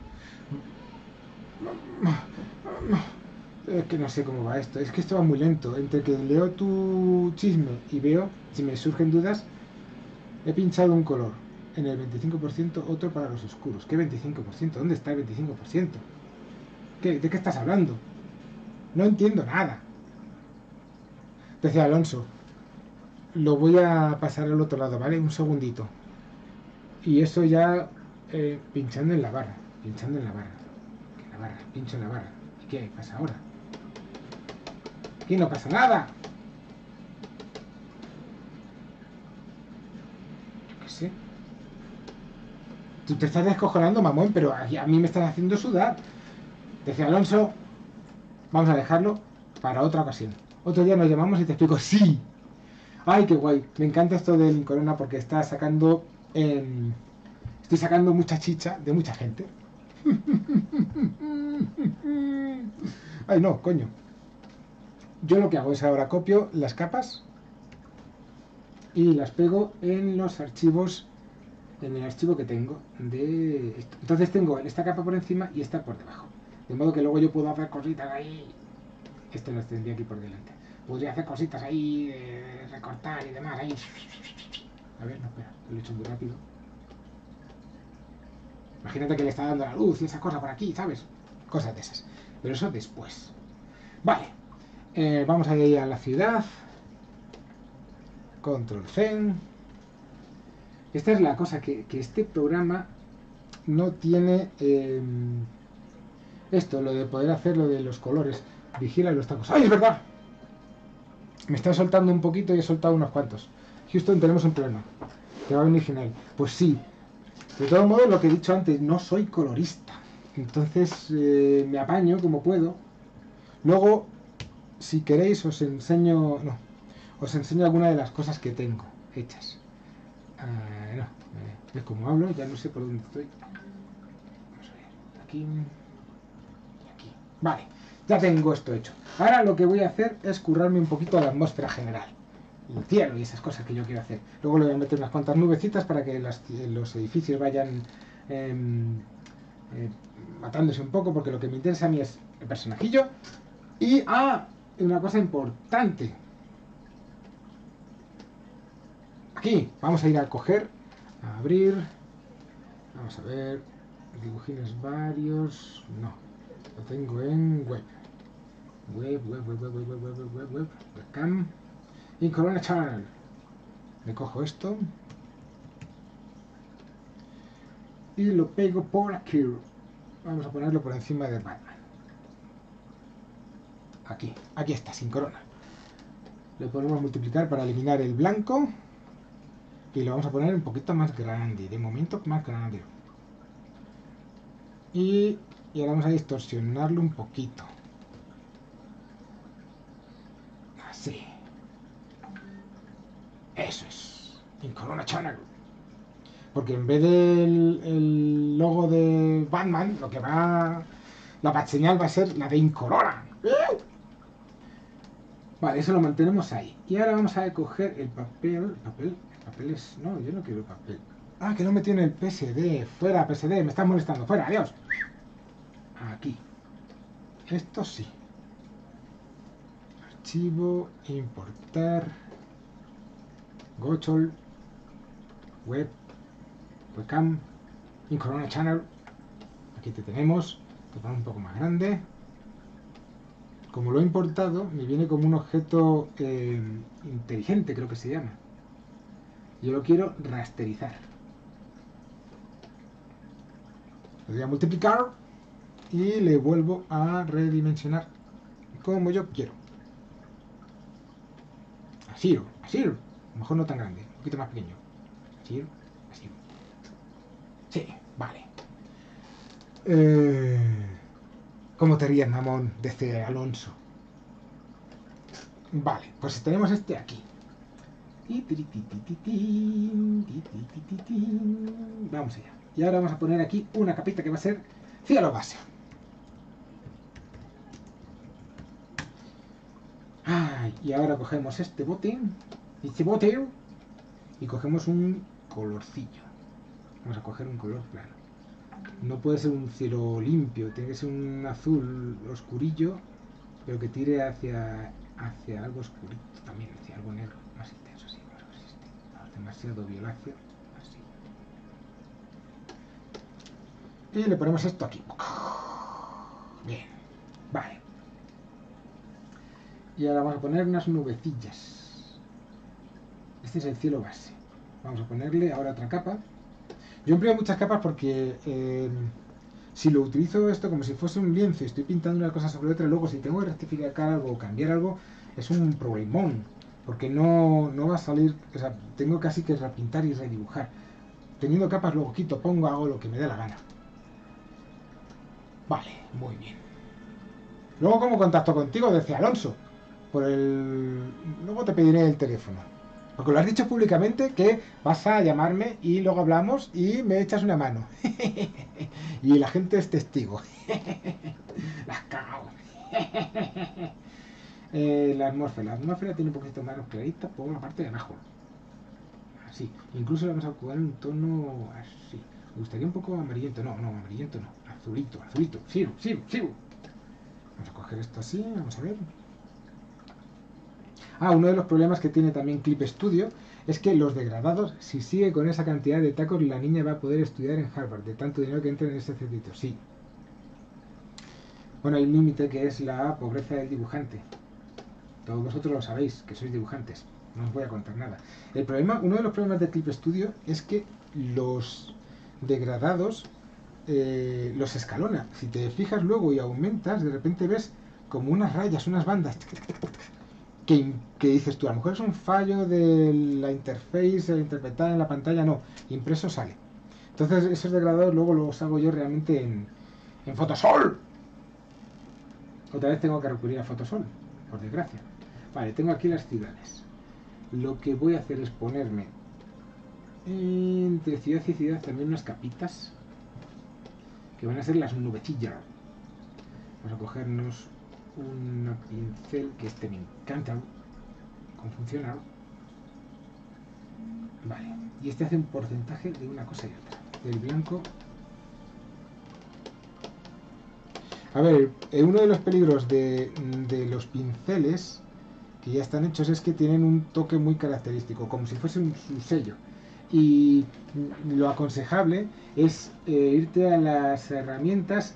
Es que no sé cómo va esto. Es que esto va muy lento. Entre que leo tu chisme y veo, si me surgen dudas, he pinchado un color. En el 25% otro para los oscuros. ¿Qué 25%? ¿Dónde está el 25%? ¿De qué estás hablando? No entiendo nada. Decía Alonso, lo voy a pasar al otro lado, ¿vale? Un segundito. Y eso ya pinchando en la barra. Pinchando en la barra. En la barra, pincho en la barra. ¿Y qué pasa ahora? Aquí no pasa nada. Yo qué sé. Tú te estás descojonando, mamón, pero a mí me estás haciendo sudar. Decía Alonso, vamos a dejarlo para otra ocasión. Otro día nos llamamos y te explico. ¡Sí! ¡Ay, qué guay! Me encanta esto del Corona porque está sacando... estoy sacando mucha chicha de mucha gente. Ay, no, coño. Yo lo que hago es ahora copio las capas y las pego en los archivos, en el archivo que tengo de esto. Entonces tengo esta capa por encima y esta por debajo. De modo que luego yo puedo hacer cositas ahí. Esto lo tendría aquí por delante. Podría hacer cositas ahí, recortar y demás ahí. A ver, no, espera, lo he hecho muy rápido. Imagínate que le está dando la luz y esa cosa por aquí, ¿sabes? Cosas de esas. Pero eso después. Vale. Vamos a ir a la ciudad. Control C. Esta es la cosa, que este programa no tiene esto, lo de poder hacer lo de los colores. Vigila los tacos. ¡Ay, es verdad! Me está soltando un poquito y he soltado unos cuantos. Houston, tenemos un problema. Te va a venir genial. Pues sí. De todos modos, lo que he dicho antes, no soy colorista. Entonces me apaño como puedo. Luego, si queréis, os enseño... No, os enseño alguna de las cosas que tengo hechas. No, es como hablo, ya no sé por dónde estoy. Vamos a ver, aquí y aquí. Vale, ya tengo esto hecho. Ahora lo que voy a hacer es currarme un poquito la atmósfera general. El cielo y esas cosas que yo quiero hacer. Luego le voy a meter unas cuantas nubecitas para que los edificios vayan matándose un poco, porque lo que me interesa a mí es el personajillo. Y, una cosa importante. Aquí, vamos a ir a coger, a abrir, vamos a ver, dibujines varios, no, lo tengo en webcam, y Corona Channel. Le cojo esto y lo pego por aquí. Vamos a ponerlo por encima de Batman. Aquí está, sin corona. Le podemos multiplicar para eliminar el blanco. Y lo vamos a poner un poquito más grande, de momento más grande. Y ahora vamos a distorsionarlo un poquito. Así. Eso es. En Corona Channel. Porque en vez del logo de Batman, lo que va... La batseñal va a ser la de Incorona. Vale, eso lo mantenemos ahí. Y ahora vamos a coger el papel. Papel es... No, yo no quiero papel. Que no me tiene el PSD. Fuera, PSD, me estás molestando. Fuera, adiós. Aquí. Esto sí. Archivo, importar. Gochol. Webcam. Incorona Channel. Aquí te tenemos. Te pongo un poco más grande. Como lo he importado, me viene como un objeto inteligente, creo que se llama. Yo lo quiero rasterizar. Lo voy a multiplicar y le vuelvo a redimensionar como yo quiero. Así. A lo mejor no tan grande, un poquito más pequeño. Así. Sí, vale. ¿Cómo te ríes, mamón? Desde Alonso. Vale, pues tenemos este aquí. Vamos allá. Y ahora vamos a poner aquí una capita que va a ser cielo base. Y ahora cogemos este bote, y cogemos un colorcillo. Vamos a coger un color plano. No puede ser un cielo limpio, tiene que ser un azul oscurillo, pero que tire hacia algo oscurito también, hacia algo negro, más intenso, así, más resistente. No, demasiado violáceo, así. Y le ponemos esto aquí. Bien, vale. Y ahora vamos a poner unas nubecillas. Este es el cielo base. Vamos a ponerle ahora otra capa. Yo empleo muchas capas porque si lo utilizo esto como si fuese un lienzo y estoy pintando una cosa sobre otra, luego si tengo que rectificar algo o cambiar algo, es un problemón. Porque no va a salir, o sea, tengo casi que repintar y redibujar. Teniendo capas luego quito, pongo, hago lo que me dé la gana. Vale, muy bien. Luego como contacto contigo desde Alonso. Luego te pediré el teléfono. Porque lo has dicho públicamente que vas a llamarme y luego hablamos y me echas una mano. Y la gente es testigo. Las cago. La atmósfera tiene un poquito más clarita por la parte de abajo. Así. Incluso la vamos a jugar en un tono así. Me gustaría un poco amarillento. No, amarillento no. Azulito. Sigo. Vamos a coger esto así, vamos a ver. Uno de los problemas que tiene también Clip Studio es que los degradados, si sigue con esa cantidad de tacos, la niña va a poder estudiar en Harvard, de tanto dinero que entra en ese cerdito. Sí. Bueno, hay un límite que es la pobreza del dibujante. Todos vosotros lo sabéis, que sois dibujantes. No os voy a contar nada. Uno de los problemas de Clip Studio es que los degradados los escalona. Si te fijas luego y aumentas, de repente ves como unas rayas, unas bandas que dices tú, a lo mejor es un fallo de la interface interpretada en la pantalla. No, impreso sale. Entonces esos degradados luego los hago yo realmente en Photosol. Otra vez tengo que recurrir a Photosol, por desgracia. Vale, tengo aquí las ciudades. Lo que voy a hacer es ponerme entre ciudad y ciudad también unas capitas que van a ser las nubecillas. Vamos a cogernos una pincel, que este me encanta cómo funciona. Vale, y este hace un porcentaje de una cosa y otra. Del blanco. A ver, uno de los peligros de los pinceles que ya están hechos es que tienen un toque muy característico, como si fuese su sello. Y lo aconsejable es irte a las herramientas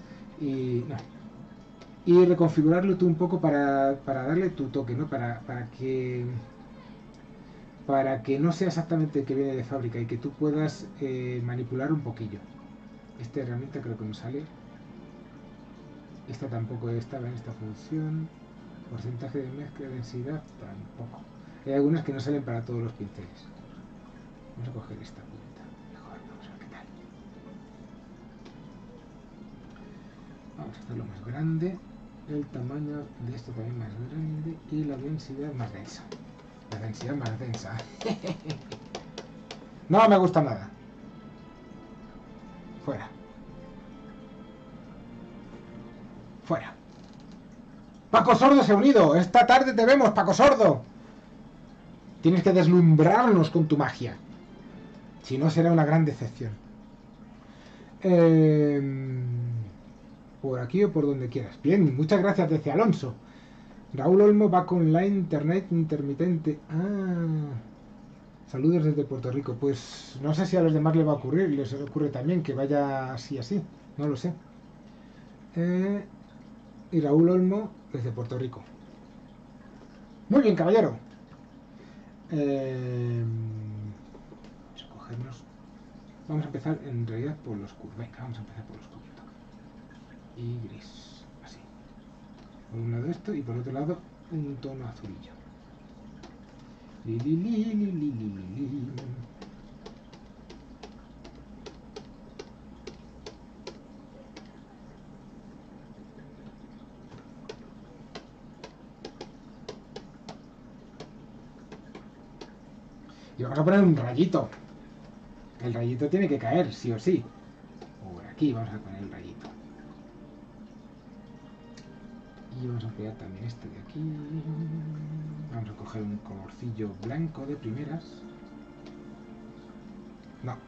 y reconfigurarlo tú un poco para darle tu toque, ¿no? Para que no sea exactamente el que viene de fábrica y que tú puedas manipular un poquillo. Esta herramienta creo que no sale. Esta tampoco estaba en esta función. Porcentaje de mezcla, densidad, tampoco. Hay algunas que no salen para todos los pinceles. Vamos a coger esta punta. Mejor, vamos a ver qué tal. Vamos a hacerlo más grande. El tamaño de esto también más grande. Y la densidad más densa. La densidad más densa. No me gusta nada. Fuera. Fuera. Paco Sordo se ha unido. Esta tarde te vemos, Paco Sordo. Tienes que deslumbrarnos con tu magia. Si no, será una gran decepción. Por aquí o por donde quieras. Bien, muchas gracias, desde Alonso. Raúl Olmo va con la internet intermitente. Saludos desde Puerto Rico. Pues no sé si a los demás le va a ocurrir. Les ocurre también que vaya así, así. No lo sé. Y Raúl Olmo desde Puerto Rico. Muy bien, caballero. Vamos a cogernos. Vamos a empezar en realidad por los oscuro. Venga, vamos a empezar por los oscuro. Y gris. Así. Por un lado esto y por otro lado un tono azulillo. Li, li, li, li, li, li, li. Y vamos a poner un rayito. El rayito tiene que caer, sí o sí. Por aquí vamos a poner el rayito. Y vamos a pegar también este de aquí. Vamos a coger un colorcillo blanco de primeras. No.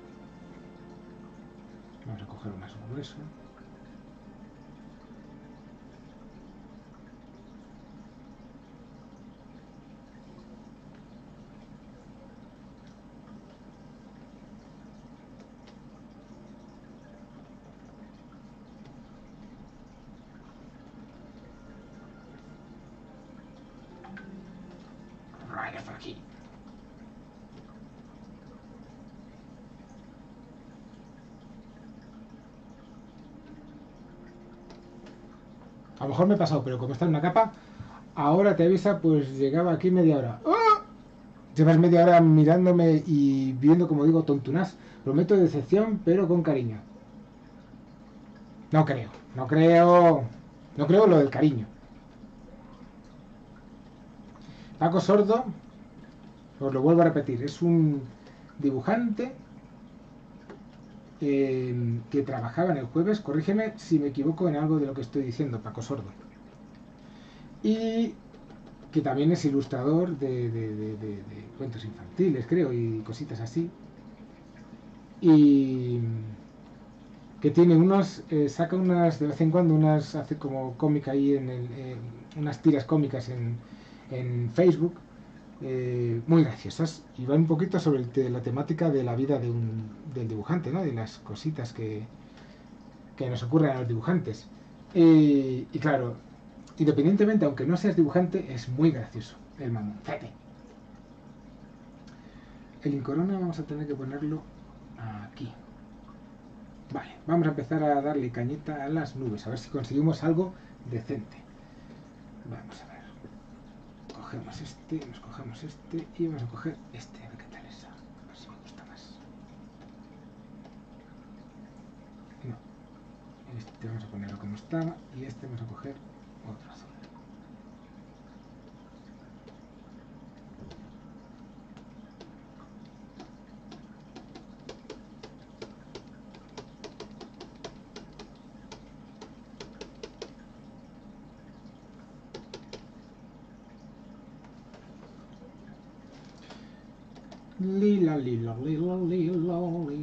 Vamos a coger más grueso. Right for aquí. A lo mejor me he pasado, pero como está en una capa, ahora te avisa, pues llegaba aquí media hora. ¡Oh! Llevas media hora mirándome y viendo, como digo, tontunás. Prometo decepción, pero con cariño. No creo, no creo. No creo lo del cariño. Paco Sordo, os lo vuelvo a repetir, es un dibujante que trabajaba en el jueves. Corrígeme si me equivoco en algo de lo que estoy diciendo, Paco Sordo. Y que también es ilustrador de cuentos infantiles, creo, y cositas así. Y que tiene saca unas, de vez en cuando, hace como cómica ahí unas tiras cómicas en Facebook, muy graciosas, y van un poquito sobre la temática de la vida del dibujante, ¿no? De las cositas que nos ocurren a los dibujantes. Y claro, independientemente, aunque no seas dibujante, es muy gracioso el mamoncete. El incorona vamos a tener que ponerlo aquí. Vale, vamos a empezar a darle cañita a las nubes, a ver si conseguimos algo decente. Vamos a ver. Cogemos este, nos cogemos este y vamos a coger este, a ver qué tal es. A ver si me gusta más. Este vamos a ponerlo como estaba y este vamos a coger otro azul. Lila, lila, lila, lila,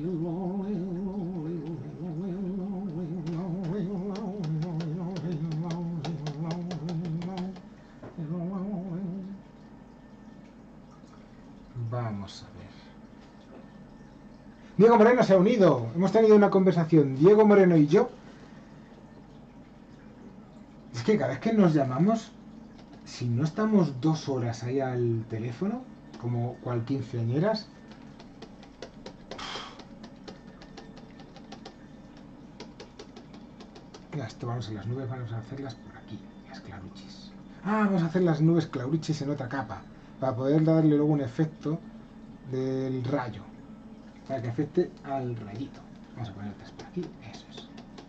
vamos a ver. Diego Moreno se ha unido. Hemos tenido una conversación, Diego Moreno y yo. Es que cada vez que nos llamamos, si no estamos 2 horas ahí al teléfono, como cual quinceañeras, mira, esto vamos a las nubes, vamos a hacerlas por aquí, las claruchis. Ah, vamos a hacer las nubes claruchis en otra capa, para poder darle luego un efecto del rayo, para que afecte al rayito. Vamos a poner otras por aquí, eso es.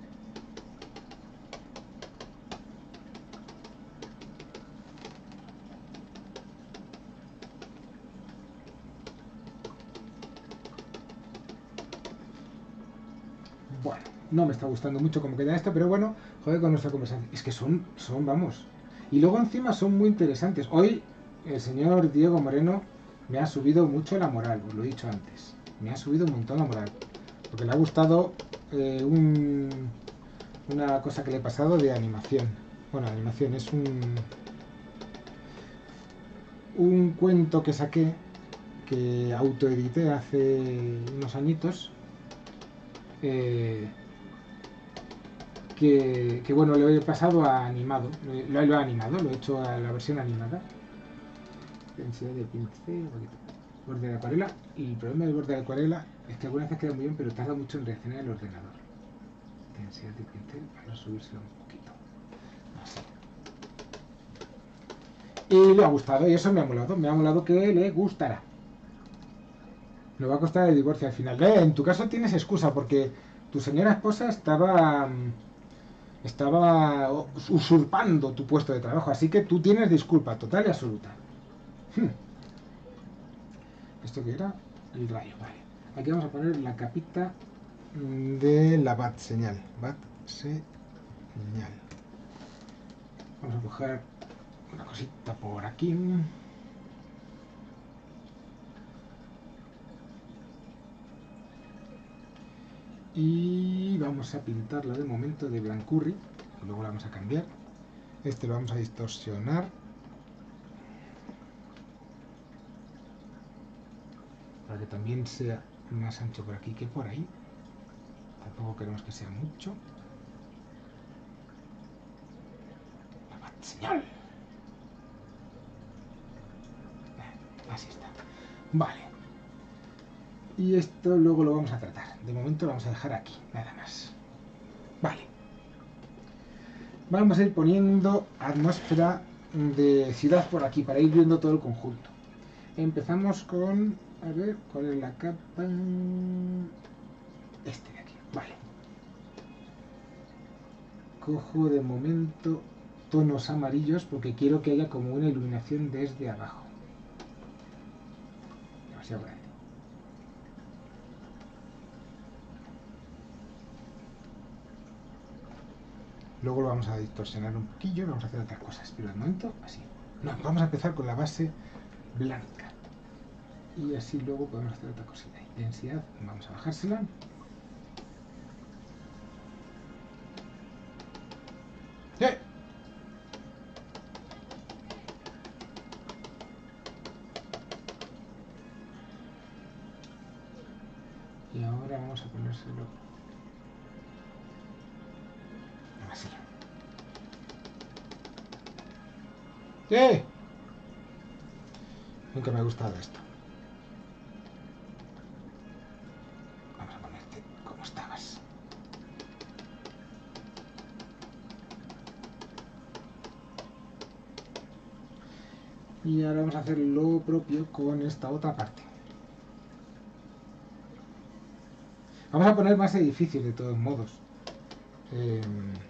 Bueno, no me está gustando mucho cómo queda esto, pero bueno, joder con nuestra conversación. Es que son, vamos. Y luego encima son muy interesantes. Hoy el señor Diego Moreno me ha subido mucho la moral, os lo he dicho antes. Me ha subido un montón la moral. Porque le ha gustado una cosa que le he pasado de animación. Bueno, animación es un cuento que saqué, que autoedité hace unos añitos. Que bueno, lo he pasado a animado, lo he animado, lo he hecho a la versión animada. Densidad de pincel, borde de acuarela, y el problema del borde de acuarela es que algunas veces queda muy bien, pero tarda mucho en reaccionar el ordenador. Densidad de pincel, para subírselo un poquito. Así. Y le ha gustado, y eso me ha molado que le gustará. Me va a costar el divorcio al final. En tu caso tienes excusa, porque tu señora esposa estaba usurpando tu puesto de trabajo, así que tú tienes disculpa total y absoluta. ¿Esto qué era? El rayo, vale. Aquí vamos a poner la capita de la bat señal. Bat señal. Vamos a coger una cosita por aquí. Y vamos a pintarla de momento de blancurri. Luego la vamos a cambiar. Este lo vamos a distorsionar. Para que también sea más ancho por aquí que por ahí. Tampoco queremos que sea mucho. La bat señal. Así está. Vale. Y esto luego lo vamos a tratar. De momento lo vamos a dejar aquí, nada más. Vale. Vamos a ir poniendo atmósfera de ciudad por aquí para ir viendo todo el conjunto. Empezamos con... A ver, ¿cuál es la capa? Este de aquí. Vale. Cojo de momento tonos amarillos porque quiero que haya como una iluminación desde abajo. Demasiado grande. Luego lo vamos a distorsionar un poquillo, vamos a hacer otras cosas, pero de momento así. No, vamos a empezar con la base blanca. Y así luego podemos hacer otra cosita. Densidad, vamos a bajársela. ¡Sí! Y ahora vamos a ponérselo así. ¡Sí! Nunca me ha gustado esto. Vamos a ponerte como estabas. Y ahora vamos a hacer lo propio con esta otra parte. Vamos a poner más edificios de todos modos. eh,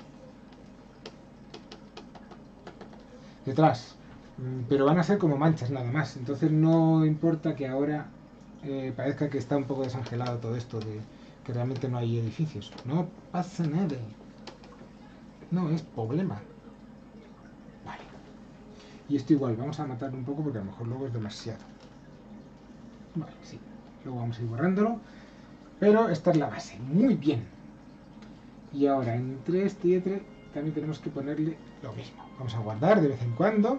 detrás. Pero van a ser como manchas nada más. Entonces no importa que ahora parezca que está un poco desangelado todo esto de que realmente no hay edificios. No pasa nada. No es problema. Vale. Y esto igual, vamos a matarlo un poco porque a lo mejor luego es demasiado. Vale, sí. Luego vamos a ir borrándolo. Pero esta es la base. Muy bien. Y ahora entre este y este también tenemos que ponerle lo mismo. Vamos a guardar de vez en cuando.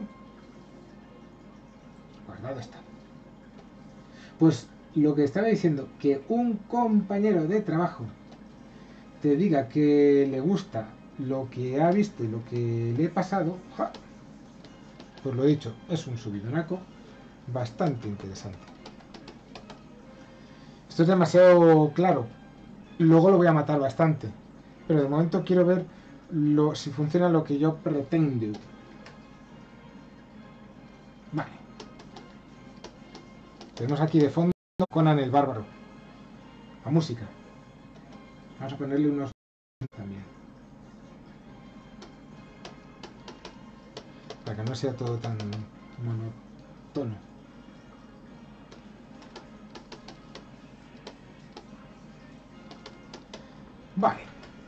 Guardado está. Pues lo que estaba diciendo, que un compañero de trabajo te diga que le gusta lo que ha visto y lo que le he pasado, ¡ja! Pues lo he dicho, es un subidonaco bastante interesante. Esto es demasiado claro. Luego lo voy a matar bastante. Pero de momento quiero ver si funciona lo que yo pretendo. Vale. Tenemos aquí de fondo Conan el Bárbaro. La música. Vamos a ponerle unos también. Para que no sea todo tan monótono. Vale.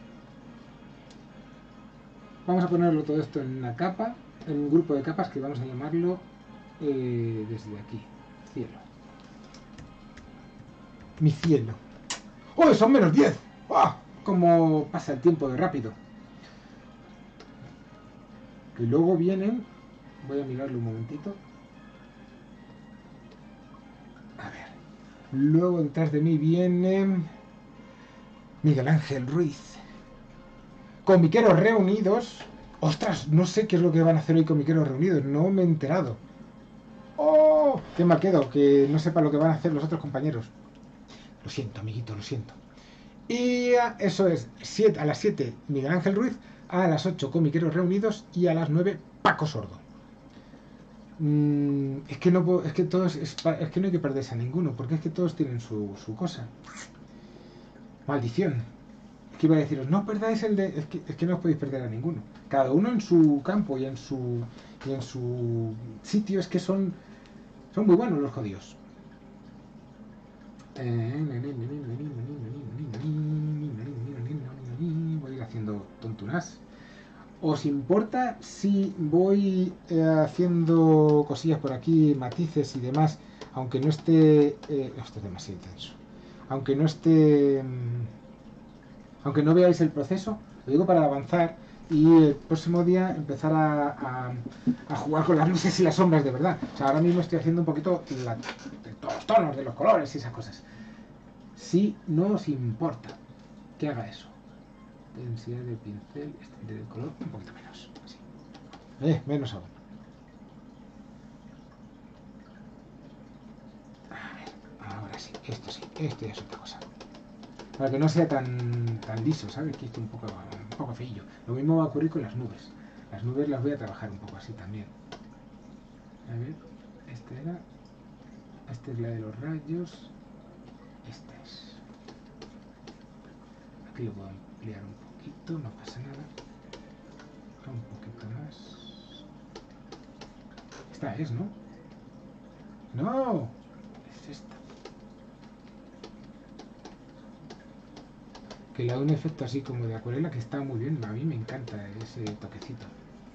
Vamos a ponerlo todo esto en una capa, en un grupo de capas que vamos a llamarlo desde aquí. Cielo. Mi cielo. ¡Oh, son -10! ¡Oh! Cómo pasa el tiempo de rápido. Que luego vienen... Voy a mirarlo un momentito. A ver. Luego detrás de mí viene... Miguel Ángel Ruiz. Comiqueros reunidos. ¡Ostras! No sé qué es lo que van a hacer hoy Comiqueros reunidos. No me he enterado. ¡Oh! ¡Qué mal quedo! Que no sepa lo que van a hacer los otros compañeros. Lo siento, amiguito, lo siento. Y eso es, a las 7 Miguel Ángel Ruiz, a las 8 Comiqueros reunidos y a las 9 Paco Sordo. Es que no puedo, es que todos, es que no hay que perderse a ninguno, porque es que todos tienen su cosa. Maldición. Es que iba a deciros, no perdáis el de. Es que no os podéis perder a ninguno. Cada uno en su campo y en su sitio, es que son muy buenos los jodidos. Voy a ir haciendo tontunas. ¿Os importa si voy haciendo cosillas por aquí, matices y demás, aunque no esté... esto es demasiado intenso. Aunque no esté... aunque no veáis el proceso, lo digo para avanzar y el próximo día empezar a jugar con las luces y las sombras de verdad. O sea, ahora mismo estoy haciendo un poquito de todos los tonos, de los colores y esas cosas. Si no os importa que haga eso. Densidad de pincel, extender el color un poquito menos. Así. Menos aún. A ver, ahora sí, esto ya es otra cosa. Para que no sea tan liso, ¿sabes? Que esto un poco feillo. Lo mismo va a ocurrir con las nubes. Las nubes las voy a trabajar un poco así también. A ver, esta es la de los rayos. Esta es. Aquí lo puedo ampliar un poquito, no pasa nada. Un poquito más. Esta es, ¿no? ¡No! Es esta. Que le da un efecto así como de acuarela que está muy bien. A mí me encanta ese toquecito.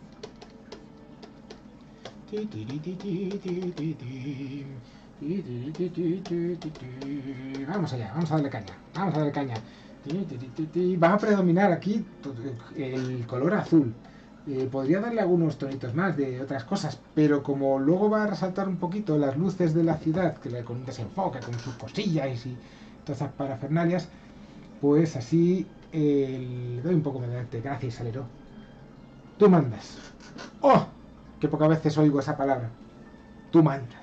Vamos allá, vamos a darle caña. Vamos a darle caña. Va a predominar aquí el color azul. Podría darle algunos tonitos más de otras cosas, pero como luego va a resaltar un poquito las luces de la ciudad, que con un desenfoque, con sus cosillas y todas esas parafernalias, pues así le doy un poco mediante. Gracias, Salero. Tú mandas. ¡Oh! Que pocas veces oigo esa palabra. Tú mandas.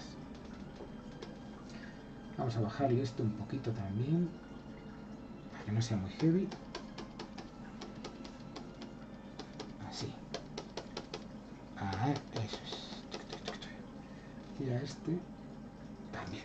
Vamos a bajarle esto un poquito también, para que no sea muy heavy. Así. Eso es. Y a este también.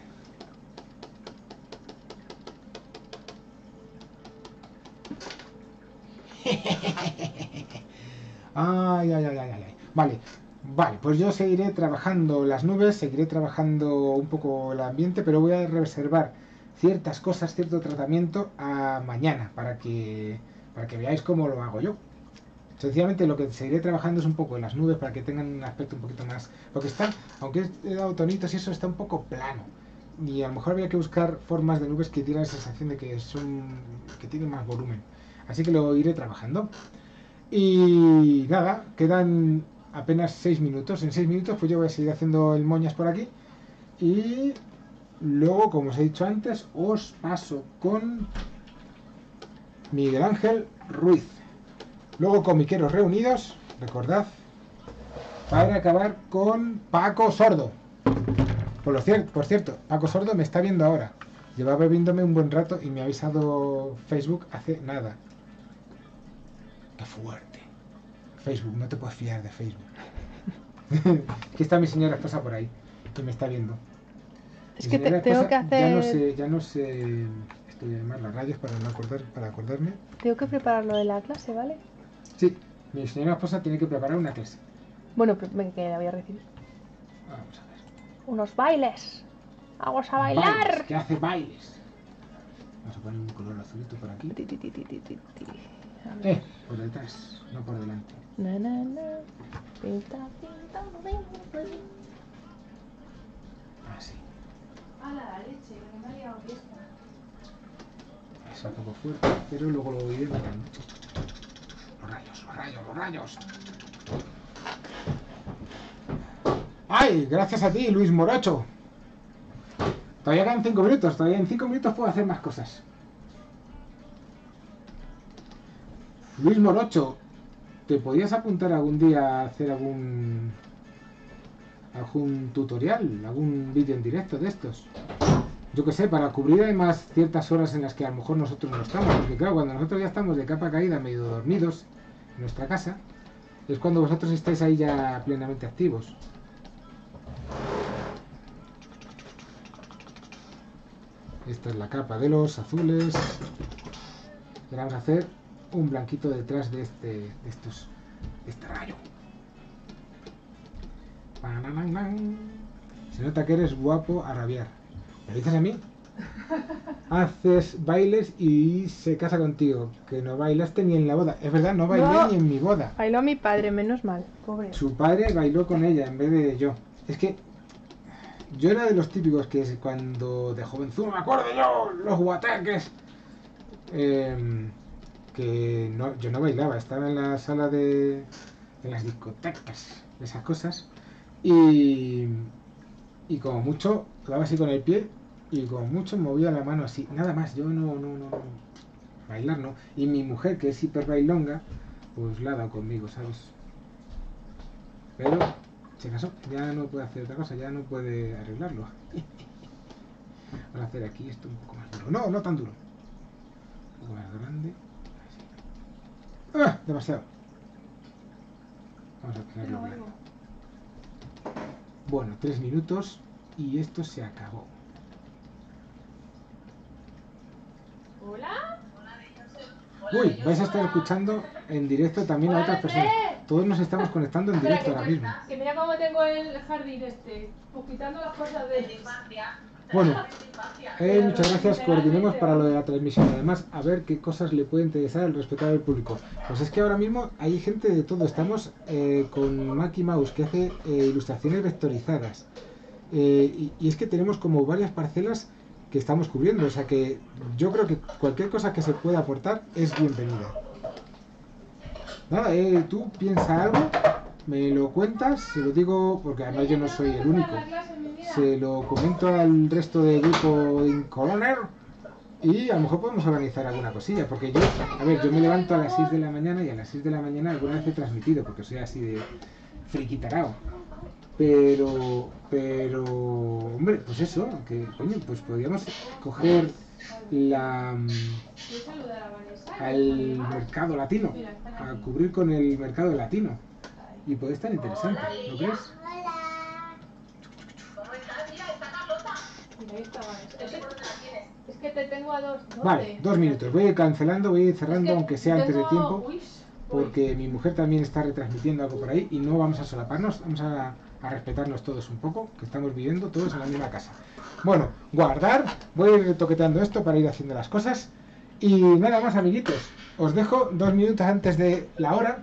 Ay, ay, ay, ay, ay. Vale, vale, pues yo seguiré trabajando las nubes, seguiré trabajando un poco el ambiente, pero voy a reservar ciertas cosas, cierto tratamiento a mañana para que veáis cómo lo hago yo. Sencillamente lo que seguiré trabajando es un poco en las nubes para que tengan un aspecto un poquito más... Porque está, aunque he dado tonitos y eso, está un poco plano. Y a lo mejor habría que buscar formas de nubes que tienen la sensación de que que tienen más volumen. Así que lo iré trabajando. Y nada, quedan apenas 6 minutos. En 6 minutos pues yo voy a seguir haciendo el moñas por aquí. Y luego, como os he dicho antes, os paso con Miguel Ángel Ruiz. Luego comiqueros reunidos, recordad, para acabar con Paco Sordo. Por cierto, Paco Sordo me está viendo ahora. Llevaba viéndome un buen rato y me ha avisado Facebook hace nada. ¡Qué fuerte! Facebook, no te puedes fiar de Facebook. Aquí está mi señora esposa por ahí, que me está viendo. Es que tengo que hacer... Ya no sé esto de llamar las rayas para acordarme. Tengo que preparar lo de la clase, ¿vale? Sí, mi señora esposa tiene que preparar una clase. Bueno, que la voy a recibir. Vamos a ver. Unos bailes. Vamos a bailar. Bailes, que hace bailes. Vamos a poner un color azulito por aquí. Por detrás, no por delante. Na, na, na. Pinta, pinta, Así. A la leche, que me ha liado fiesta. Es un poco fuerte, pero luego lo iré matando. Los rayos, los rayos, los rayos. ¡Ay! Gracias a ti, Luis Morocho. Todavía quedan 5 minutos. Todavía en 5 minutos puedo hacer más cosas. Luis Morocho, ¿te podías apuntar algún día a hacer algún tutorial? ¿Algún vídeo en directo de estos? Yo que sé, para cubrir además ciertas horas en las que a lo mejor nosotros no estamos. Porque claro, cuando nosotros ya estamos de capa caída, medio dormidos en nuestra casa, es cuando vosotros estáis ahí ya plenamente activos. Esta es la capa de los azules. Y vamos a hacer un blanquito detrás de este rayo. Se nota que eres guapo a rabiar. ¿Me dices a mí? Haces bailes y se casa contigo. Que no bailaste ni en la boda. Es verdad, no bailé ni en mi boda. Bailó mi padre, menos mal, pobre. Su padre bailó con ella en vez de yo. Es que yo era de los típicos que cuando de jovenzudo me acuerdo yo, los guateques. Que no, yo no bailaba, estaba en la sala en las discotecas, esas cosas. Y como mucho, daba así con el pie y como mucho movía la mano así, nada más. Yo no. Bailar no. Y mi mujer, que es hiper bailonga, pues la ha dado conmigo, ¿sabes? Pero se casó, ya no puede hacer otra cosa, ya no puede arreglarlo. Vamos a hacer aquí esto un poco más duro. No tan duro. Un poco más grande. Así. ¡Ah! Demasiado. Vamos a tenerlo blando. Bueno, 3 minutos y esto se acabó. ¿Hola? Uy, vais a estar escuchando en directo también a otras personas. Todos nos estamos conectando en directo ahora mismo. Que mira cómo tengo el jardín pues quitando las cosas de infancia. Bueno, muchas gracias. Coordinemos para lo de la transmisión. Además, a ver qué cosas le puede interesar al respetar al público. Pues es que ahora mismo hay gente de todo. Estamos con Maki Mouse, que hace ilustraciones vectorizadas. Y es que tenemos como varias parcelas que estamos cubriendo. O sea que yo creo que cualquier cosa que se pueda aportar es bienvenida. Nada, tú piensa algo, me lo cuentas, se lo digo, porque además yo no soy el único. Se lo comento al resto del grupo en Coloner y a lo mejor podemos organizar alguna cosilla, porque yo me levanto a las 6 de la mañana y a las 6 de la mañana alguna vez he transmitido, porque soy así de friquitarao. Pero, hombre, pues eso, que coño, pues podríamos coger al mercado latino, a cubrir con el mercado latino, y puede estar interesante, ¿no crees? Mira, ahí estaba. Es que te tengo a dos. ¿Dónde? Vale, 2 minutos. Voy a ir cancelando, voy a ir cerrando, Es que aunque sea antes de tengo- tiempo. Uy, Porque mi mujer también está retransmitiendo algo por ahí y no vamos a solaparnos, vamos a respetarnos todos un poco, que estamos viviendo todos en la misma casa. Bueno, guardar, voy a ir toqueteando esto para ir haciendo las cosas. Y nada más, amiguitos, os dejo 2 minutos antes de la hora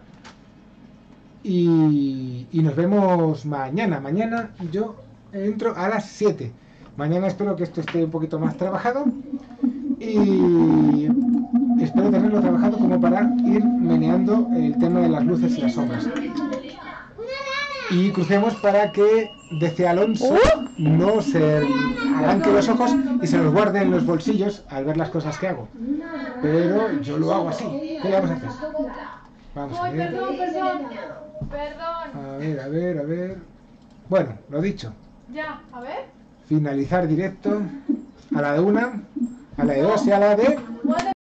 y nos vemos mañana. Mañana yo entro a las 7. Mañana espero que esto esté un poquito más trabajado y espero tenerlo trabajado como para ir meneando el tema de las luces y las sombras. Y crucemos para que DC Alonso no se arranque los ojos y se los guarde en los bolsillos al ver las cosas que hago. Pero yo lo hago así. ¿Qué le vamos a hacer? Vamos a Uy, ver. perdón, perdón. Perdón. A ver. Bueno, lo dicho. Ya, a ver. Finalizar directo a la de 1, a la de 2 y a la de...